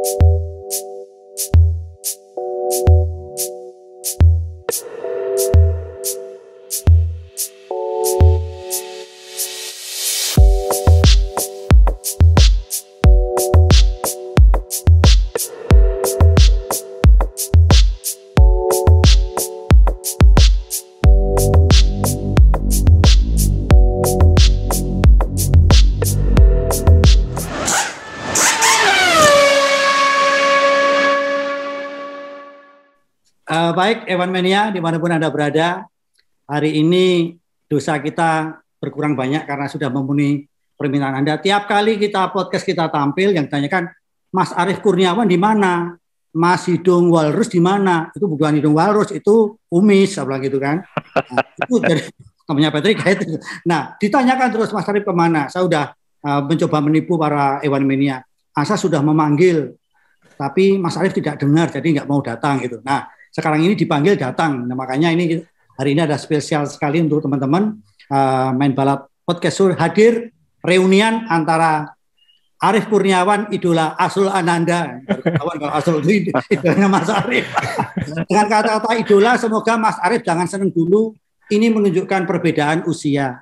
Baik, Evan Mania, dimanapun Anda berada, hari ini dosa kita berkurang banyak karena sudah memenuhi permintaan Anda. Tiap kali podcast kita tampil, yang ditanyakan, Mas Arief Kurniawan di mana? Mas Hidung Walrus di mana? Itu bukan Hidung Walrus, itu Umis, saya bilang gitu kan. Nah, itu dari temannya Patrick. Nah, ditanyakan terus Mas Arief kemana? Saya sudah mencoba menipu para Evan Mania. Saya sudah memanggil, tapi Mas Arief tidak dengar, jadi nggak mau datang gitu. Nah, sekarang ini dipanggil datang. Nah, makanya ini hari ini ada spesial sekali untuk teman-teman Main Balap Podcast Show hadir reunian antara Arief Kurniawan, idola Asrul Ananda. Kawan kalau Asrul itu idolanya Mas Arief. Dengan kata-kata idola, semoga Mas Arief jangan seneng dulu. Ini menunjukkan perbedaan usia.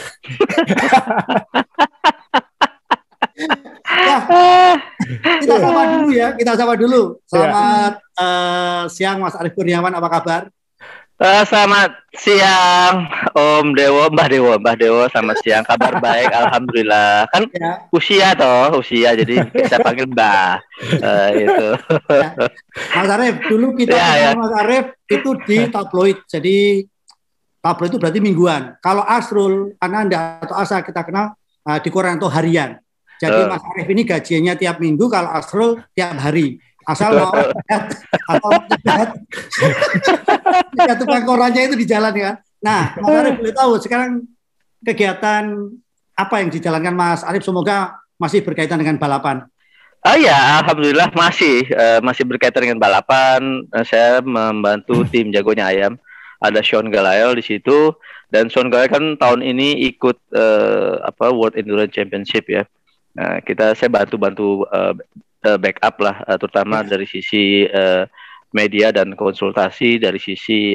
Kita sapa dulu ya, Selamat siang Mas Arief Kurniawan, apa kabar? Selamat siang Om Dewo, Mbah Dewo, selamat siang, kabar baik, alhamdulillah. Kan ya. usia, jadi saya panggil Mbah. Itu. Ya. Mas Arief, dulu kita Mas Arief itu di tabloid, jadi tabloid itu berarti mingguan. Kalau Asrul Ananda atau Asa kita kenal di koran atau harian. Jadi Mas Arief ini gajiannya tiap minggu, kalau Asrul tiap hari. Asal mau lihat tukang korannya itu di jalan ya. Nah, Mas Arief boleh tahu sekarang kegiatan apa yang dijalankan Mas Arief? Semoga masih berkaitan dengan balapan. Oh ya, alhamdulillah masih berkaitan dengan balapan. Saya membantu tim jagonya ayam. Ada Sean Galael di situ, dan Sean Galael kan tahun ini ikut World Endurance Championship ya. Nah, saya bantu backup lah, terutama dari sisi media dan konsultasi, dari sisi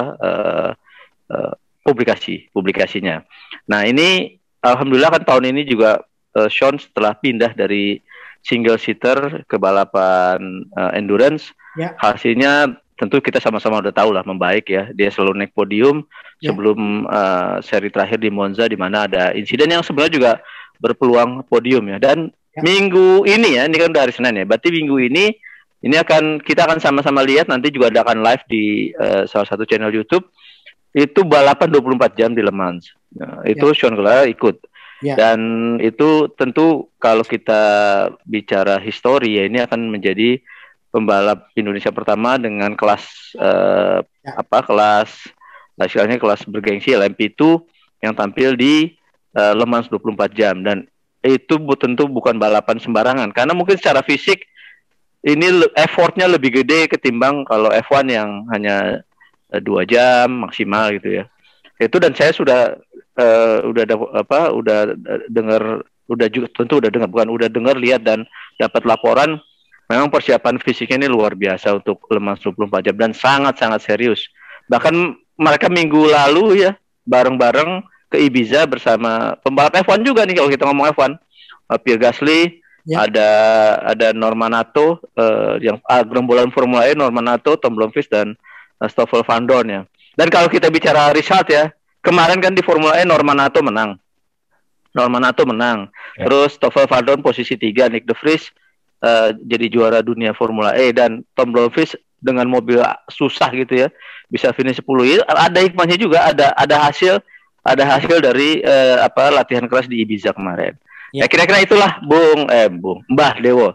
publikasinya. Nah, ini alhamdulillah kan tahun ini juga Sean setelah pindah dari single seater ke balapan endurance, hasilnya tentu kita sama-sama udah tahu lah, membaik ya. Dia selalu naik podium sebelum seri terakhir di Monza, di mana ada insiden yang sebenarnya juga berpeluang podium ya. Dan minggu ini ini kan udah hari Senin ya, berarti minggu ini kita akan sama-sama lihat, nanti juga akan live di salah satu channel YouTube, itu balapan 24 jam di Le Mans. Nah, itu Sean Galael ikut. Dan itu tentu kalau kita bicara histori ya, ini akan menjadi pembalap Indonesia pertama dengan kelas kelas bergengsi LMP2 yang tampil di Le Mans 24 jam. Dan itu tentu bukan balapan sembarangan, karena mungkin secara fisik ini effortnya lebih gede ketimbang kalau F1 yang hanya 2 jam maksimal gitu ya. Itu, dan saya dengar lihat dan dapat laporan, memang persiapan fisiknya ini luar biasa untuk Le Mans 24 jam dan sangat-sangat serius. Bahkan mereka minggu lalu ya bareng-bareng ke Ibiza bersama pembalap F1 juga nih, kalau kita ngomong F1. Pierre Gasly, ada Normanato, yang gerombolan Formula E, Normanato, Tom Blomqvist, dan Stoffel Van Dorn ya. Dan kalau kita bicara result ya, kemarin kan di Formula E Normanato menang. Terus Stoffel Van Dorn posisi 3, Nick de Vries jadi juara dunia Formula E, dan Tom Blomqvist dengan mobil susah gitu ya bisa finish 10. Ada hikmahnya juga, ada hasil dari latihan keras di Ibiza kemarin. Ya kira-kira itulah Mbah Dewo.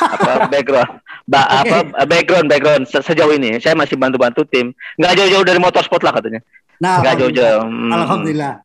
Background sejauh ini saya masih bantu tim, nggak jauh-jauh dari motorsport lah katanya. Nah, nggak jauh-jauh. Alhamdulillah.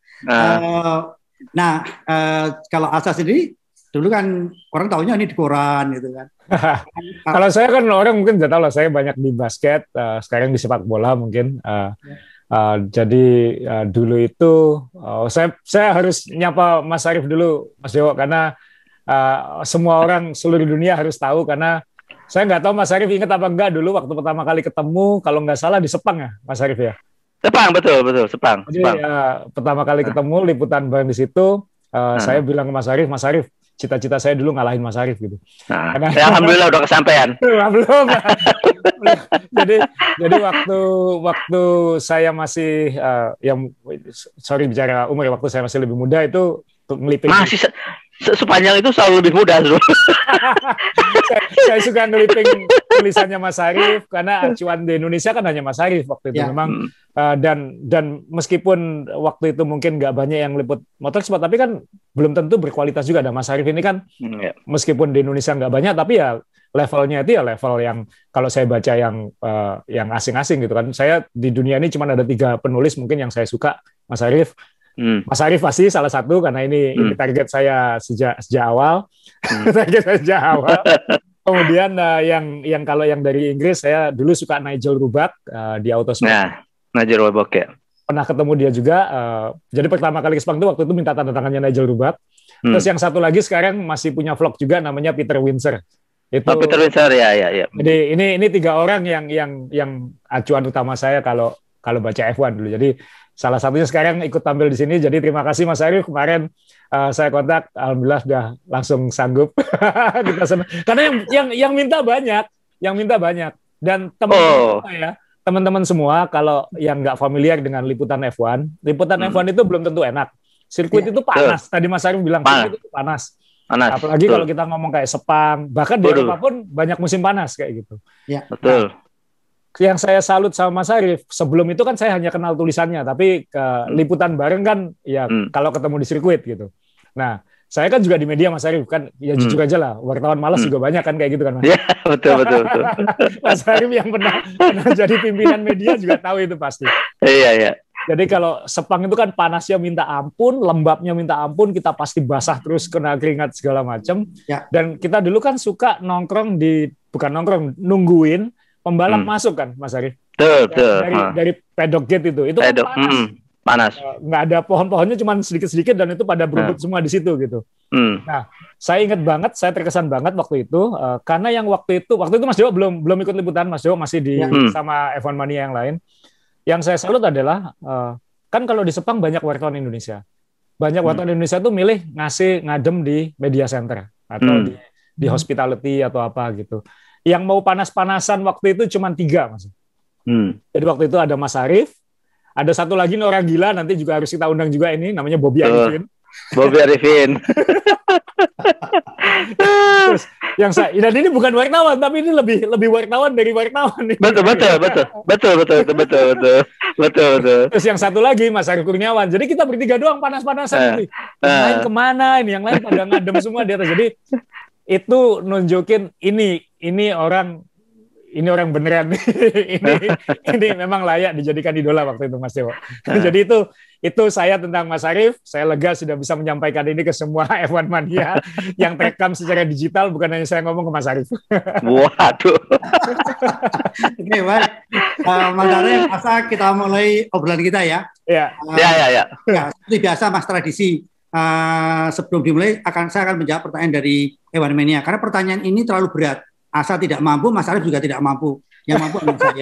Kalau Asa sendiri dulu kan orang tahunya ini di koran gitu kan. Kalau saya kan orang mungkin nggak tahu lah, saya banyak di basket, sekarang di sepak bola mungkin. Jadi dulu itu saya harus nyapa Mas Arief dulu, Mas Dewo, karena semua orang seluruh dunia harus tahu, karena Saya nggak tahu Mas Arief ingat apa enggak dulu waktu pertama kali ketemu, kalau nggak salah di Sepang ya, Mas Arief ya? Sepang, betul, Sepang. Jadi pertama kali ketemu liputan bareng di situ, saya bilang ke Mas Arief, cita-cita saya dulu ngalahin Mas Arief gitu. Karena, alhamdulillah udah kesampaian. Belum. jadi waktu saya masih bicara umur, waktu saya masih lebih muda itu ngeliping. Masih sepanjang itu selalu lebih muda. saya suka ngeliping tulisannya Mas Arief karena acuan di Indonesia kan hanya Mas Arief waktu itu memang. Dan meskipun waktu itu mungkin nggak banyak yang liput motorsport, tapi kan belum tentu berkualitas juga. Ada Mas Arief ini kan meskipun di Indonesia nggak banyak, tapi ya levelnya itu ya level yang kalau saya baca yang asing-asing gitu kan. Saya di dunia ini cuma ada 3 penulis mungkin yang saya suka, Mas Arief. Mas Arief pasti salah satu karena ini target saya sejak awal. Target saya sejak awal. Kemudian yang kalau yang dari Inggris saya dulu suka Nigel Rubat di Autosport. Nah, Nigel Rubat ya. Pernah ketemu dia juga. Jadi pertama kali ke Sepang itu waktu itu minta tanda tangannya Nigel Rubat. Terus yang satu lagi sekarang masih punya vlog juga namanya Peter Windsor. Peter Windsor ya. Jadi ini 3 orang yang acuan utama saya kalau baca F1 dulu. Jadi salah satunya sekarang ikut tampil di sini. Jadi terima kasih Mas Arief, kemarin saya kontak, alhamdulillah sudah langsung sanggup. Kita senang. Karena yang minta banyak, dan teman-teman semua kalau yang nggak familiar dengan liputan F1 itu belum tentu enak. Sirkuit itu panas. Tadi Mas Arief bilang sirkuit itu panas. Apalagi kalau kita ngomong kayak Sepang, bahkan di Eropa pun banyak musim panas kayak gitu. Ya. Betul. Yang saya salut sama Mas Arief, sebelum itu kan saya hanya kenal tulisannya, tapi liputan bareng kan ya kalau ketemu di sirkuit gitu. Nah, saya kan juga di media Mas Arief kan, ya jujur aja lah, wartawan malas juga banyak kan kayak gitu kan Mas. Iya, betul. Mas Arief yang pernah jadi pimpinan media juga tahu itu pasti. Iya. Jadi kalau Sepang itu kan panasnya minta ampun, lembabnya minta ampun, kita pasti basah terus kena keringat segala macam. Ya. Dan kita dulu kan suka nungguin pembalap masuk kan, Mas Arief? Betul. Dari pedok gate itu kan panas. Nggak ada pohon-pohonnya, cuma sedikit-sedikit dan itu pada berebut semua di situ gitu. Nah, saya ingat banget, saya terkesan banget waktu itu karena yang waktu itu Mas Dewo belum ikut liputan, Mas Dewo masih sama F1 Mania yang lain. Yang saya salut adalah kan kalau di Sepang banyak wartawan Indonesia. Banyak wartawan Indonesia tuh milih ngadem di media center atau di hospitality atau apa gitu. Yang mau panas-panasan waktu itu cuma 3, Mas. Jadi waktu itu ada Mas Arief, ada satu lagi orang gila, nanti juga harus kita undang juga ini, namanya Bobby Arifin. Terus yang dan ini bukan wartawan, tapi ini lebih wartawan dari wartawan. Betul. Terus yang satu lagi Mas Arief Kurniawan. Jadi kita bertiga doang panas-panasan. Yang lain kemana? Yang lain pada ngadem semua di atas. Jadi itu nunjukin ini orang beneran. ini memang layak dijadikan idola waktu itu Mas Dewo. Jadi itu saya tentang Mas Arief. Saya lega sudah bisa menyampaikan ini ke semua F1 Mania yang terekam secara digital, bukan hanya saya ngomong ke Mas Arief. Waduh. Oke, baik. Mas Arief, kita mulai obrolan kita ya. Ya. Ya. Seperti biasa Mas, tradisi. Sebelum dimulai saya akan menjawab pertanyaan dari F1 Mania karena pertanyaan ini terlalu berat. Asa tidak mampu, Mas Arief juga tidak mampu. Yang mampu adalah saya.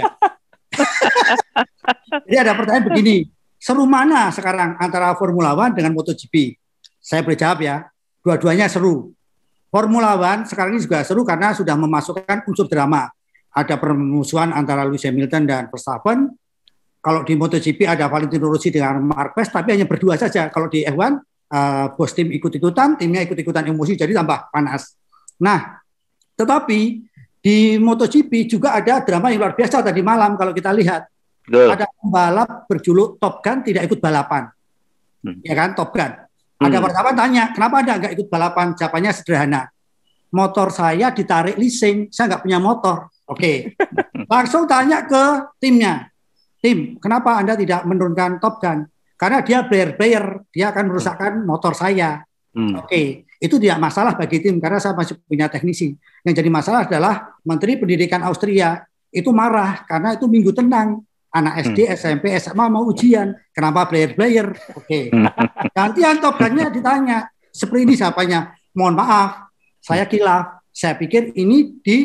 Jadi ada pertanyaan begini, seru mana sekarang antara Formula One dengan MotoGP? Saya boleh jawab ya, dua-duanya seru. Formula One sekarang ini juga seru karena sudah memasukkan unsur drama. Ada permusuhan antara Lewis Hamilton dan Verstappen. Kalau di MotoGP ada Valentino Rossi dengan Marquez, tapi hanya berdua saja. Kalau di F1, bos tim ikut-ikutan, timnya ikut-ikutan emosi, jadi tambah panas. Nah, tetapi di MotoGP juga ada drama yang luar biasa tadi malam kalau kita lihat. Ada pembalap berjuluk Top Gun tidak ikut balapan. Ya kan, Top Gun. Ada wartawan tanya, kenapa Anda nggak ikut balapan? Jawabannya sederhana. Motor saya ditarik leasing, saya nggak punya motor. Oke. Langsung tanya ke timnya. Tim, kenapa Anda tidak menurunkan Top Gun? Karena dia player, dia akan merusakkan motor saya. Oke. Itu tidak masalah bagi tim karena saya masih punya teknisi. Yang jadi masalah adalah Menteri Pendidikan Austria itu marah karena itu minggu tenang. Anak SD, SMP, SMA mau ujian. Kenapa player? Oke. Gantian Top Gun-nya ditanya. Seperti ini siapanya? Mohon maaf, saya kilaf. Saya pikir ini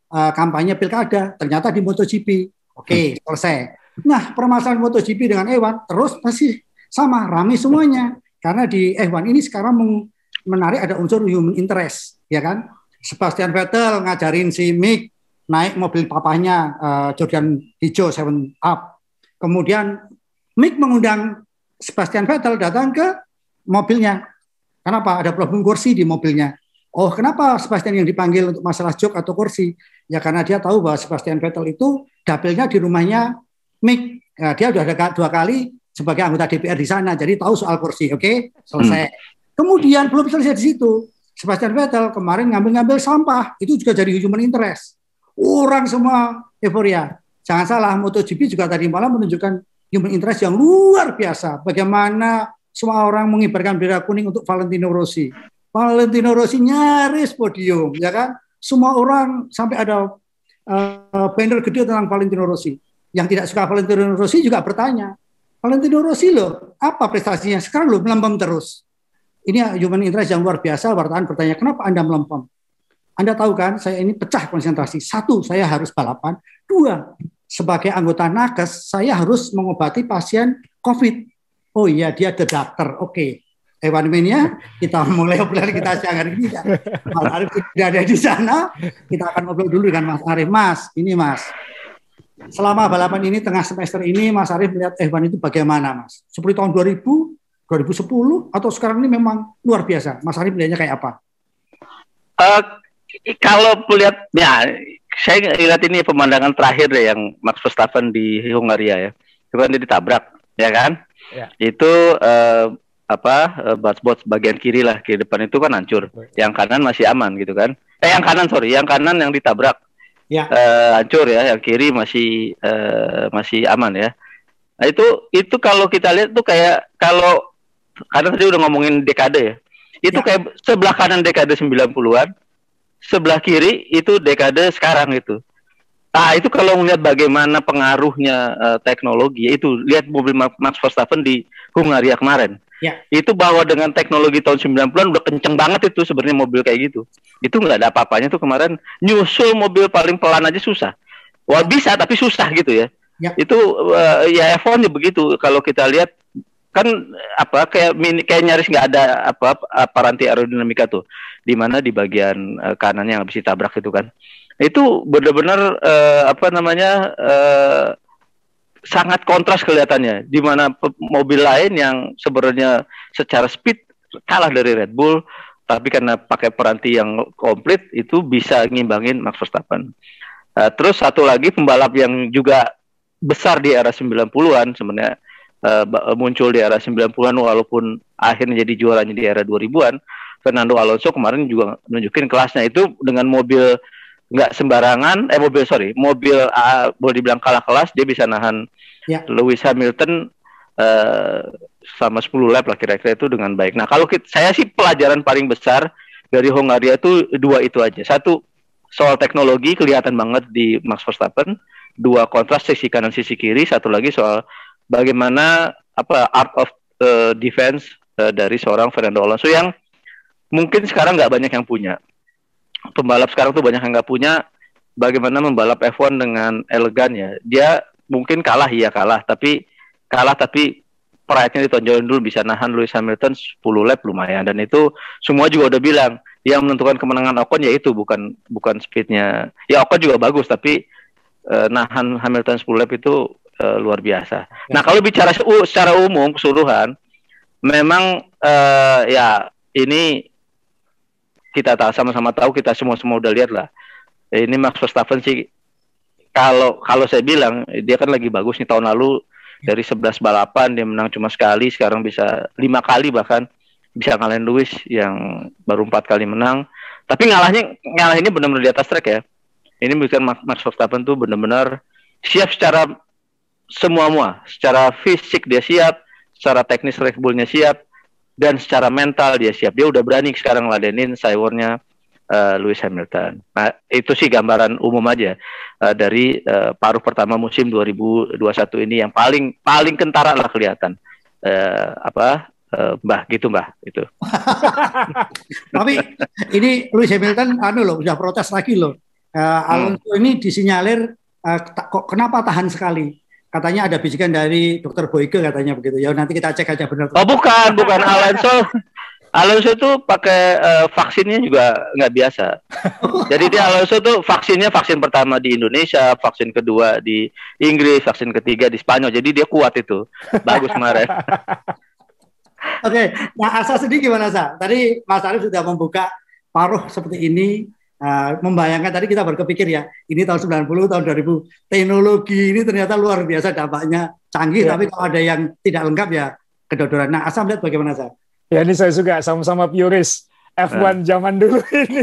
kampanye pilkada, ternyata di MotoGP. Oke, selesai. Nah, permasalahan MotoGP dengan Ewan terus masih sama, ramai semuanya. Karena di F1 ini sekarang menarik ada unsur human interest, ya kan? Sebastian Vettel ngajarin si Mick naik mobil papahnya Jordan hijau 7 Up. Kemudian Mick mengundang Sebastian Vettel datang ke mobilnya. Kenapa? Ada problem kursi di mobilnya. Oh, kenapa Sebastian yang dipanggil untuk masalah jok atau kursi? Ya karena dia tahu bahwa Sebastian Vettel itu dapilnya di rumahnya Mick. Ya, dia sudah ada 2 kali sebagai anggota DPR di sana, jadi tahu soal kursi. Oke, selesai. Kemudian belum selesai di situ. Sebastian Vettel kemarin ngambil sampah, itu juga jadi human interest. Orang semua euforia. Jangan salah, MotoGP juga tadi malam menunjukkan human interest yang luar biasa. Bagaimana semua orang mengibarkan bendera kuning untuk Valentino Rossi. Valentino Rossi nyaris podium, ya kan? Semua orang sampai ada banner gede tentang Valentino Rossi. Yang tidak suka Valentino Rossi juga bertanya, Valentino Rossi loh, apa prestasinya? Sekarang loh melempem terus. Ini human interest yang luar biasa. Wartawan bertanya, kenapa Anda melempem? Anda tahu kan, saya ini pecah konsentrasi. 1, saya harus balapan. 2, sebagai anggota nakes, saya harus mengobati pasien COVID. Oh iya, dia the doctor. Oke. Ewan Mania, kita mulai obrolan kita siang hari ini. Mas Arief tidak ada di sana. Kita akan ngobrol dulu dengan Mas Arief. Mas, ini Mas. Selama balapan ini, tengah semester ini, Mas Arief melihat F1 itu bagaimana, Mas? Seperti tahun 2000, 2010, atau sekarang ini memang luar biasa? Mas Arief melihatnya kayak apa? Kalau melihat, ya, saya lihat ini pemandangan terakhir deh yang Max Verstappen di Hungaria ya. Itu kan dia ditabrak, ya kan? Ya. Itu box bagian kiri lah, kiri depan itu kan hancur. Yang kanan masih aman gitu kan? Yang kanan yang ditabrak. Ya. Hancur ya, yang kiri masih aman ya. Nah, itu kalau kita lihat tuh kayak karena tadi udah ngomongin dekade ya. Itu kayak sebelah kanan dekade 90-an, sebelah kiri itu dekade sekarang itu. Nah, itu kalau melihat bagaimana pengaruhnya teknologi, itu lihat mobil Max Verstappen di Hungaria kemarin. Ya. Itu bahwa dengan teknologi tahun 90-an udah kenceng banget itu sebenarnya mobil kayak gitu. Itu nggak ada apa-apanya tuh kemarin, nyusul mobil paling pelan aja susah. Wah bisa tapi susah gitu ya. Ya. Itu ya F1 begitu. Kalau kita lihat kan kayak nyaris nggak ada aparanti aerodinamika tuh, di mana di bagian kanannya yang habis ditabrak itu kan. Itu benar-benar sangat kontras kelihatannya, di mana mobil lain yang sebenarnya secara speed kalah dari Red Bull, tapi karena pakai peranti yang komplit itu bisa ngimbangin Max Verstappen. Terus satu lagi pembalap yang juga besar di era 90-an sebenarnya, muncul di era 90-an walaupun akhirnya jadi juaranya di era 2000-an, Fernando Alonso kemarin juga nunjukin kelasnya itu dengan mobil nggak sembarangan, mobil boleh dibilang kalah kelas, dia bisa nahan Lewis Hamilton sama 10 lap lah kira-kira itu dengan baik. Nah kalau saya sih pelajaran paling besar dari Hungaria itu 2 itu aja. 1, soal teknologi kelihatan banget di Max Verstappen. 2, kontras sisi kanan sisi kiri. 1 lagi soal bagaimana art of defense dari seorang Fernando Alonso yang mungkin sekarang nggak banyak yang punya. Pembalap sekarang tuh banyak yang nggak punya bagaimana membalap F1 dengan elegan ya. Dia mungkin kalah tapi pride-nya ditonjolin dulu, bisa nahan Lewis Hamilton 10 lap lumayan, dan itu semua juga udah bilang yang menentukan kemenangan Ocon ya itu bukan speednya. Ya Ocon juga bagus tapi nahan Hamilton 10 lap itu luar biasa. Nah kalau bicara secara umum keseluruhan, memang ya ini kita sama-sama tahu, kita semua udah lihat lah. Ini Max Verstappen sih, kalau saya bilang dia kan lagi bagus nih. Tahun lalu dari 11 balapan dia menang cuma sekali, sekarang bisa 5 kali bahkan bisa ngalahin Lewis yang baru 4 kali menang. Tapi ngalahinnya benar-benar di atas track ya. Ini bukan Max Verstappen tuh benar-benar siap secara semua, secara fisik dia siap, secara teknis Red Bull-nya siap, dan secara mental dia siap. Dia udah berani sekarang ladenin cybernya Lewis Hamilton. Nah, itu sih gambaran umum aja dari paruh pertama musim 2021 ini yang paling kentara lah kelihatan. Mbah gitu. Tapi ini Lewis Hamilton udah protes lagi loh. Alonso ini disinyalir kok kenapa tahan sekali? Katanya ada bisikan dari Dr. Boyke katanya begitu. Ya nanti kita cek aja benar. Oh bukan Alonso tuh pakai vaksinnya juga nggak biasa. Jadi Alonso tuh vaksinnya vaksin pertama di Indonesia, vaksin kedua di Inggris, vaksin ketiga di Spanyol. Jadi dia kuat itu. Bagus kemarin. Oke, nah Asa sendiri gimana Sa? Tadi Mas Arief sudah membuka paruh seperti ini. Membayangkan tadi kita berpikir ya, ini tahun 90, tahun 2000, teknologi ini ternyata luar biasa dampaknya canggih, tapi kalau ada yang tidak lengkap ya kedodoran. Nah, Asam lihat bagaimana Sa? Ya ini saya juga sama-sama puris F1 zaman dulu ini.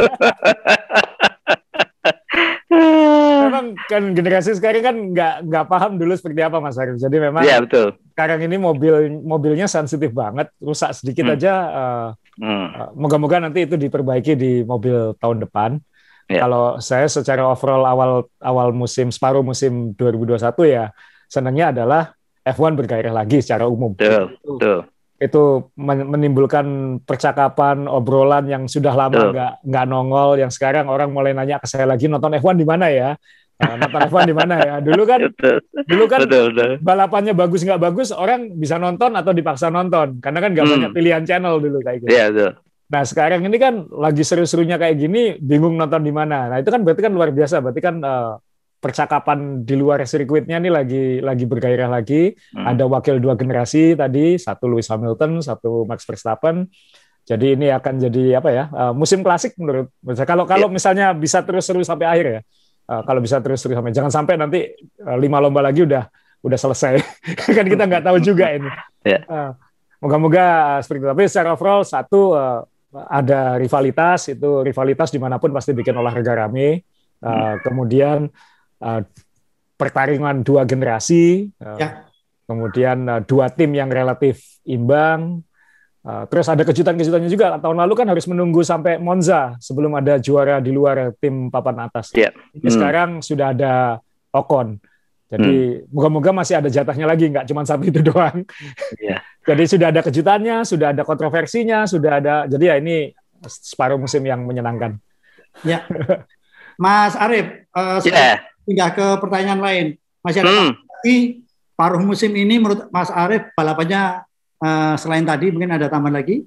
Memang kan generasi sekarang kan nggak paham dulu seperti apa Mas Arief. Jadi memang betul. Sekarang ini mobilnya sensitif banget, rusak sedikit aja. Moga-moga nanti itu diperbaiki di mobil tahun depan. Kalau saya secara overall awal musim separuh musim 2021 ya senangnya adalah F1 bergairah lagi secara umum. Betul. Itu menimbulkan percakapan, obrolan yang sudah lama nggak nongol, yang sekarang orang mulai nanya ke saya lagi, nonton F1 di mana ya? Nonton F1 di mana ya? Dulu kan betul. Balapannya bagus nggak bagus, orang bisa nonton atau dipaksa nonton, karena kan nggak banyak pilihan channel dulu kayak gitu. Betul. Nah sekarang ini kan lagi seru-serunya kayak gini, bingung nonton di mana. Nah itu kan berarti kan luar biasa, berarti kan percakapan di luar sirkuitnya nih lagi bergairah lagi. Ada wakil 2 generasi tadi, satu Lewis Hamilton, satu Max Verstappen. Jadi ini akan jadi apa ya? Musim klasik menurut saya. Kalau misalnya bisa terus seru sampai akhir ya. Kalau bisa terus sampai, jangan sampai nanti 5 lomba lagi udah selesai. Kan kita nggak tahu juga ini. Moga-moga seperti itu. Tapi secara overall satu ada rivalitas, itu rivalitas dimanapun pasti bikin olahraga rame. Kemudian pertarungan 2 generasi, kemudian 2 tim yang relatif imbang, terus ada kejutan-kejutannya juga. Tahun lalu kan harus menunggu sampai Monza sebelum ada juara di luar tim papan atas. Ini sekarang sudah ada Ocon, jadi moga-moga masih ada jatahnya lagi, nggak cuma satu itu doang. Jadi sudah ada kejutannya, sudah ada kontroversinya, sudah ada. Jadi ya ini separuh musim yang menyenangkan. Ya, Mas Arief. Pindah ke pertanyaan lain. Masyarakat paruh musim ini menurut Mas Arief balapannya selain tadi mungkin ada tambahan lagi?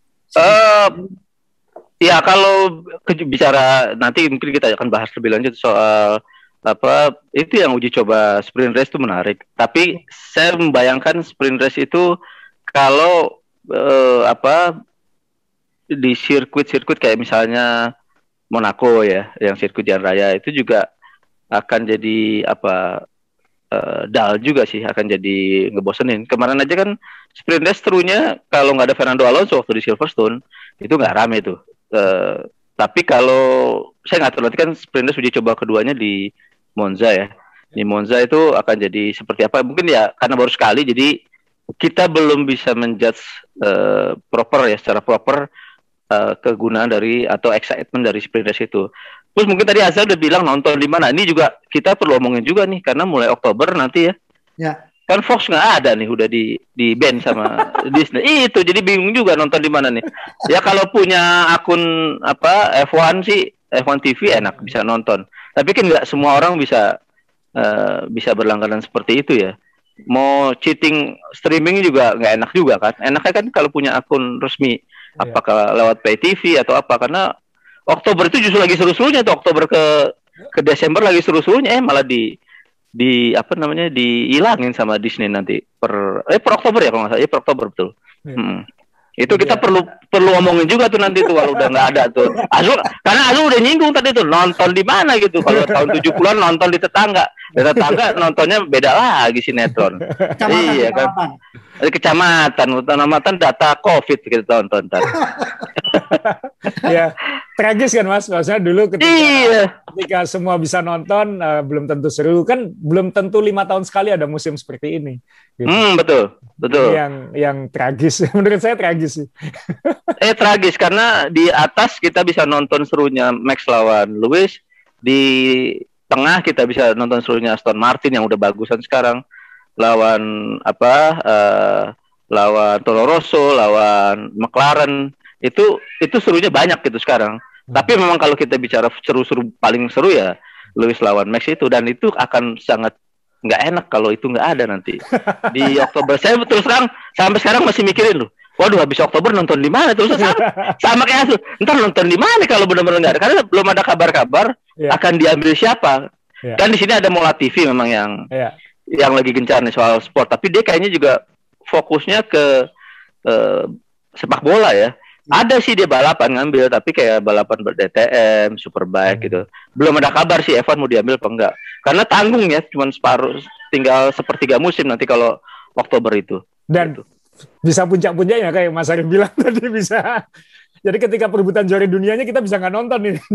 Ya kalau bicara nanti mungkin kita akan bahas lebih lanjut soal itu yang uji coba sprint race itu menarik. Tapi saya membayangkan sprint race itu kalau di sirkuit kayak misalnya Monaco ya, yang sirkuit jalan raya itu juga akan jadi dull juga sih, akan jadi ngebosenin. Kemarin aja kan sprint race serunya kalau nggak ada Fernando Alonso waktu di Silverstone itu nggak rame tuh. Tapi kalau saya nggak tahu nanti kan sprint race uji coba keduanya di Monza ya. Di Monza itu akan jadi seperti apa? Mungkin ya karena baru sekali jadi kita belum bisa menjudge secara proper kegunaan dari atau excitement dari sprint race itu. Terus mungkin tadi Azal udah bilang nonton di mana. Ini juga kita perlu omongin juga nih karena mulai Oktober nanti ya. Kan Fox nggak ada nih, udah di ban sama Disney. Itu jadi bingung juga nonton di mana nih. Ya kalau punya akun F1 sih, F1 TV enak bisa nonton. Tapi kan nggak semua orang bisa berlangganan seperti itu ya. Mau cheating streaming juga nggak enak juga kan. Enaknya kan kalau punya akun resmi, apakah lewat pay TV atau apa, karena Oktober itu justru lagi seru-serunya tuh, Oktober ke Desember lagi seru-serunya, malah dihilangin sama Disney nanti per Oktober ya kalau nggak salah, per Oktober betul. Itu kita perlu omongin juga tuh nanti tuh kalau udah nggak ada tuh. Karena Azul udah nyinggung tadi tuh nonton di mana gitu. Kalau tahun 70-an nonton di tetangga nontonnya beda lagi sinetron. Iya kan. Dari kecamatan data COVID kita tonton. Ya, tragis kan Mas. Maksudnya dulu ketika semua bisa nonton belum tentu seru kan, belum tentu 5 tahun sekali ada musim seperti ini. Gitu. Betul. Yang tragis, menurut saya tragis sih. Tragis karena di atas kita bisa nonton serunya Max lawan Lewis, di tengah kita bisa nonton serunya Aston Martin yang udah bagusan sekarang lawan lawan Toro Rosso, lawan McLaren. Itu serunya banyak gitu sekarang. Tapi memang kalau kita bicara seru-seru, paling seru ya Lewis lawan Max itu, dan itu akan sangat nggak enak kalau itu nggak ada nanti di Oktober. Saya terus terang sampai sekarang masih mikirin loh, waduh habis Oktober nonton di mana, terus sama kayak itu, ntar nonton di mana kalau benar-benar nggak ada, karena belum ada kabar-kabar akan diambil siapa. Kan di sini ada Mola TV memang yang lagi gencar nih soal sport, tapi dia kayaknya juga fokusnya ke sepak bola ya. Ada sih dia balapan ngambil, tapi kayak balapan ber-DTM, Superbike gitu. Belum ada kabar sih F1 mau diambil apa enggak. Karena tanggung ya, cuma separuh, tinggal sepertiga musim nanti kalau Oktober itu. Dan gitu. Bisa puncak-puncaknya kayak Mas Arif bilang tadi, bisa. Jadi ketika perebutan juara dunianya kita bisa nggak nonton nih.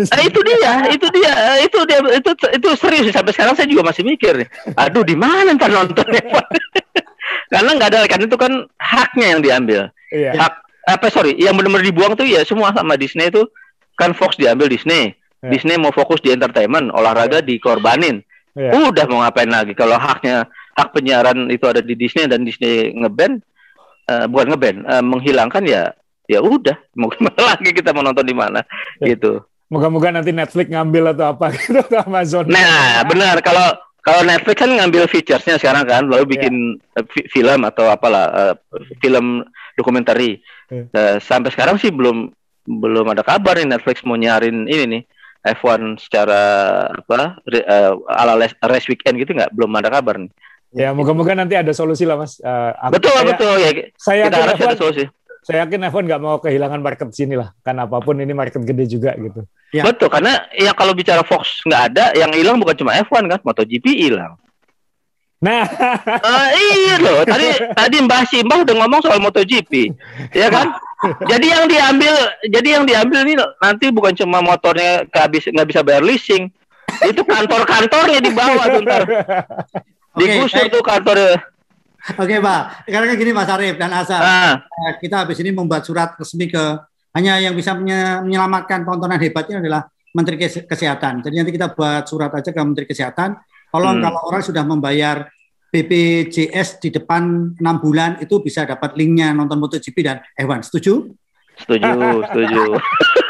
Itu serius. Sampai sekarang saya juga masih mikir nih. Aduh, di mana ntar nontonnya? Karena nggak ada, kan itu kan haknya yang diambil. Hak yang benar-benar dibuang tuh ya semua sama Disney itu kan. Fox diambil Disney. Disney mau fokus di entertainment, olahraga dikorbanin. Udah mau ngapain lagi kalau hak penyiaran itu ada di Disney dan Disney menghilangkan ya udah, mau gimana lagi kita mau nonton di mana gitu. Moga-moga nanti Netflix ngambil atau apa gitu, atau Amazon. Nah, benar, kalau Netflix kan ngambil featuresnya sekarang kan, lalu bikin film atau apalah, film dokumentari. Sampai sekarang sih belum ada kabar nih Netflix mau nyarin ini nih F1 secara ala race weekend gitu, belum ada kabar nih. Ya, moga-moga nanti ada solusi lah Mas. Betul ya. Kita harap ada solusi. Saya yakin F1 nggak mau kehilangan market sini lah, kan apapun ini market gede juga gitu. Ya. Betul, karena ya kalau bicara Fox nggak ada, yang hilang bukan cuma F1 kan, MotoGP hilang. Nah, iya loh. Tadi Mbah Simbah udah ngomong soal MotoGP, ya kan? Jadi yang diambil ini nanti bukan cuma motornya nggak bisa bayar leasing, itu kantor-kantornya di bawah tuh ntar. Digusur tuh kantornya. Oke, Pak. Sekarang gini Mas Arif dan Asa, kita habis ini membuat surat resmi hanya yang bisa menyelamatkan tontonan hebatnya adalah Menteri Kesehatan. Jadi nanti kita buat surat aja ke Menteri Kesehatan. Tolong kalau orang sudah membayar BPJS di depan 6 bulan itu bisa dapat linknya nonton MotoGP dan F1. Setuju? Setuju.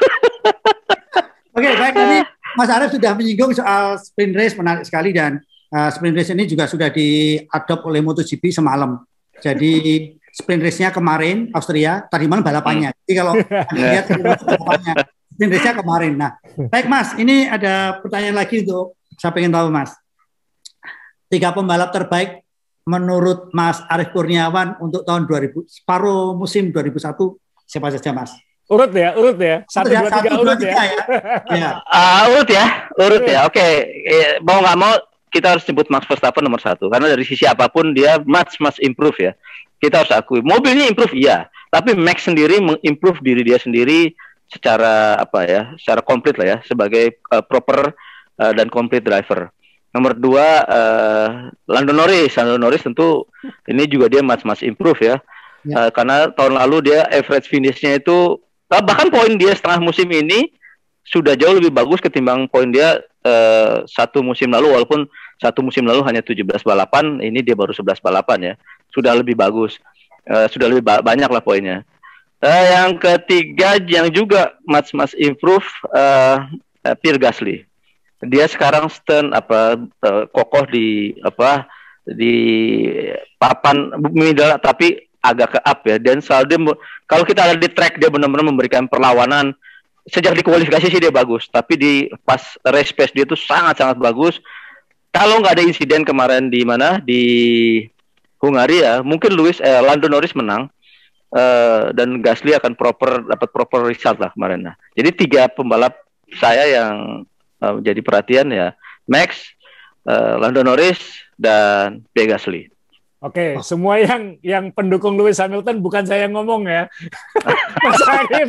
Oke, baik. Tadi Mas Arif sudah menyinggung soal sprint race, menarik sekali, dan sprint race ini juga sudah diadop oleh MotoGP semalam. Jadi sprint race-nya kemarin Austria, tadi malam balapannya. Jadi kalau lihat balapannya, sprint race-nya kemarin. Nah, baik Mas, ini ada pertanyaan lagi untuk saya pengen tahu Mas. 3 pembalap terbaik menurut Mas Arif Kurniawan untuk tahun 2000, separuh musim 2001 siapa saja Mas? Urut ya. 1, 2, 3 urut ya. Urut ya. Oke. Mau nggak mau kita harus sebut Max Verstappen nomor 1 karena dari sisi apapun dia much improve ya. Kita harus akui. Mobilnya improve iya, tapi Max sendiri mengimprove diri dia sendiri secara secara komplit lah ya, sebagai proper dan complete driver. Nomor 2 Lando Norris tentu ini juga dia much improve ya. Karena tahun lalu dia average finish-nya itu bahkan poin dia setengah musim ini sudah jauh lebih bagus ketimbang poin dia 1 musim lalu, walaupun 1 musim lalu hanya 17 balapan, ini dia baru 11 balapan ya. Sudah lebih bagus. Sudah lebih banyak lah poinnya. Yang ketiga yang juga much improve Pierre Gasly. Dia sekarang kokoh di papan middle tapi agak ke up ya, dan selalu dia, kalau kita ada di track dia benar-benar memberikan perlawanan. Sejak di kualifikasi sih dia bagus, tapi di pas race pace dia tuh sangat bagus. Kalau nggak ada insiden kemarin di Hungaria, mungkin Lando Norris menang dan Gasly akan dapat proper result lah kemarin. Nah, jadi 3 pembalap saya yang jadi perhatian ya, Max, Lando Norris, dan Pierre Gasly. Oke, semua yang pendukung Lewis Hamilton bukan saya yang ngomong ya. Mas Arif.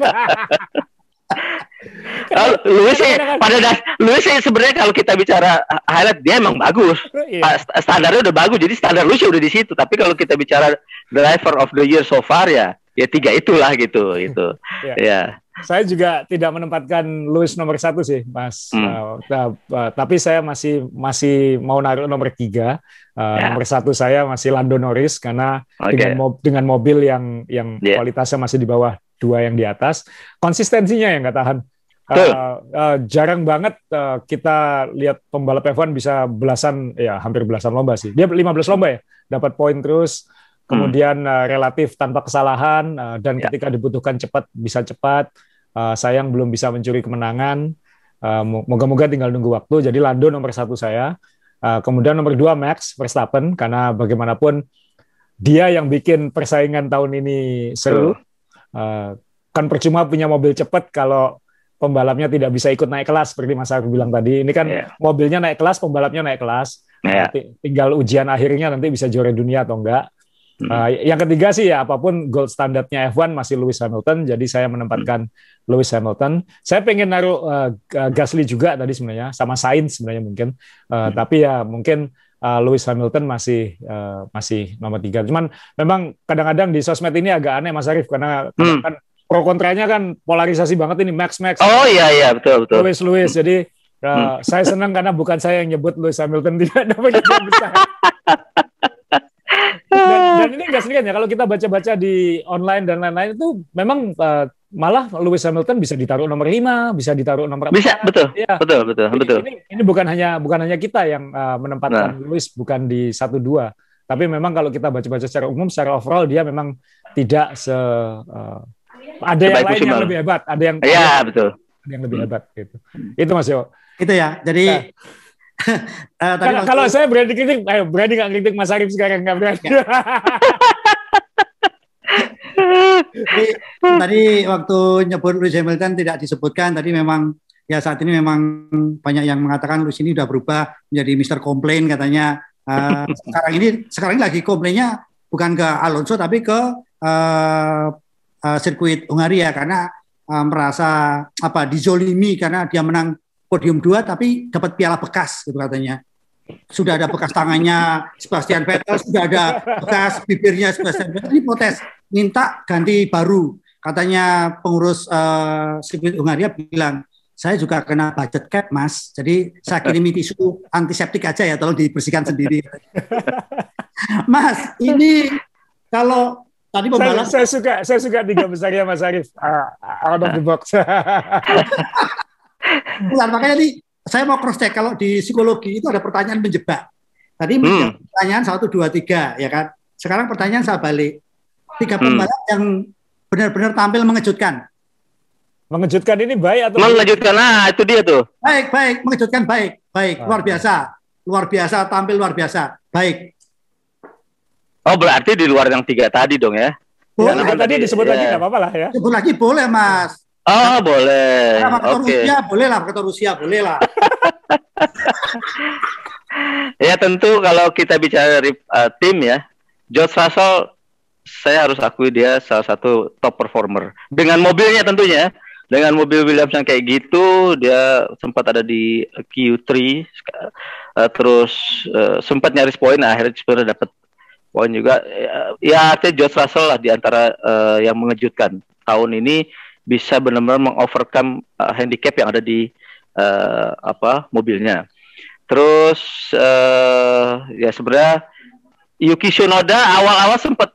Lewis sebenarnya kalau kita bicara highlight dia emang bagus. Standarnya udah bagus, jadi standar Lewis udah di situ. Tapi kalau kita bicara driver of the year so far ya 3 itulah gitu. Ya. Saya juga tidak menempatkan Lewis nomor 1 sih, Mas. Tapi saya masih mau naruh nomor 3. Nomor 1 saya masih Lando Norris karena dengan mobil yang kualitasnya masih di bawah 2 yang di atas, konsistensinya yang nggak tahan. Jarang banget kita lihat pembalap F1 bisa belasan, ya hampir belasan lomba sih. Dia 15 lomba ya, dapat poin terus, kemudian relatif tanpa kesalahan, dan ketika dibutuhkan cepat, bisa cepat. Sayang belum bisa mencuri kemenangan. Moga-moga tinggal nunggu waktu. Jadi Lando nomor 1 saya. Kemudian nomor 2 Max Verstappen, karena bagaimanapun dia yang bikin persaingan tahun ini seru. Kan percuma punya mobil cepat kalau pembalapnya tidak bisa ikut naik kelas seperti Mas Arif bilang tadi. Ini kan mobilnya naik kelas, pembalapnya naik kelas. Tinggal ujian akhirnya nanti bisa juara dunia atau enggak. Yang ketiga sih ya apapun gold standarnya F1 masih Lewis Hamilton. Jadi saya menempatkan Lewis Hamilton. Saya pengen naruh Gasly juga tadi sebenarnya, sama Sainz sebenarnya mungkin. Tapi ya mungkin Lewis Hamilton masih nomor 3. Cuman memang kadang-kadang di sosmed ini agak aneh Mas Arif, karena kan pro kontranya kan polarisasi banget ini, Max. Oh iya betul. Lewis. Jadi saya senang karena bukan saya yang nyebut Lewis Hamilton tidak dapat yang besar. Dan ini nggak sendirian ya, kalau kita baca-baca di online dan lain-lain itu memang malah Lewis Hamilton bisa ditaruh nomor 5, bisa ditaruh nomor 4. Bisa, betul. Ya. Betul. Ini bukan hanya kita yang menempatkan Lewis bukan di 1-2. Tapi memang kalau kita baca-baca secara umum, secara overall dia memang tidak ada yang lain yang lebih hebat, ada yang betul. Ada yang lebih hebat gitu. Itu Mas Yo. Itu ya. Jadi kalau saya berani kritik, berani nggak kritik Mas Arif sekarang, nggak berani. Tadi waktu nyebut Lewis Hamilton tidak disebutkan. Tadi memang ya saat ini memang banyak yang mengatakan Lewis ini sudah berubah menjadi Mr. Komplain katanya. Sekarang ini lagi komplainnya bukan ke Alonso tapi ke sirkuit Hungaria, karena merasa dizolimi karena dia menang podium 2 tapi dapat piala bekas gitu katanya. Sudah ada bekas tangannya Sebastian Vettel, sudah ada bekas bibirnya Sebastian Vettel. Ini protes, minta ganti baru. Katanya pengurus sirkuit Hungaria bilang, saya juga kena budget cap Mas, jadi saya kirimi tisu antiseptik aja ya, tolong dibersihkan sendiri. Mas, ini kalau tadi pembalap saya suka 3 besarnya Mas Arif, out of the box. Makanya nih saya mau cross check, kalau di psikologi itu ada pertanyaan menjebak. Tadi pertanyaan 1, 2, 3 ya kan. Sekarang pertanyaan saya balik. 3 pembalap yang benar-benar tampil mengejutkan. Mengejutkan ini baik atau mengejutkan? Nah, itu dia tuh. Baik, mengejutkan baik. Luar biasa, tampil luar biasa. Baik. Oh, berarti di luar yang 3 tadi dong ya? Boleh. Tadi disebut lagi nggak apa-apa lah ya. Sebut lagi boleh Mas. Oh, boleh. Rusia boleh lah, faktor Rusia boleh lah. Ya tentu kalau kita bicara dari tim ya, George Russell saya harus akui dia salah satu top performer. Dengan mobilnya tentunya, dengan mobil Williams yang kayak gitu, dia sempat ada di Q3, terus sempat nyaris poin, akhirnya sebenarnya dapat poin juga. Ya artinya George Russell lah di antara yang mengejutkan tahun ini, bisa benar-benar mengovercome handicap yang ada di mobilnya. Terus ya sebenarnya Yuki Tsunoda awal-awal sempat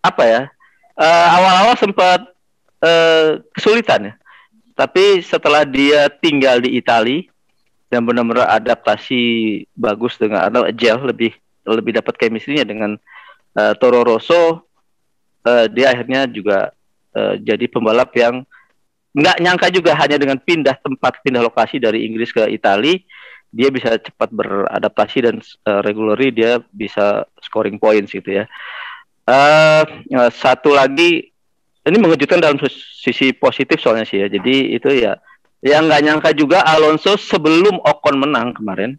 kesulitan ya. Tapi setelah dia tinggal di Italia dan benar-benar adaptasi bagus dengan atau gel lebih dapat chemistry-nya dengan Toro Rosso, dia akhirnya juga jadi pembalap yang nggak nyangka juga, hanya dengan pindah lokasi dari Inggris ke Italia, dia bisa cepat beradaptasi dan regularly dia bisa scoring points gitu ya. Satu lagi, ini mengejutkan dalam sisi positif soalnya sih ya. Jadi itu ya, yang nggak nyangka juga Alonso sebelum Ocon menang kemarin,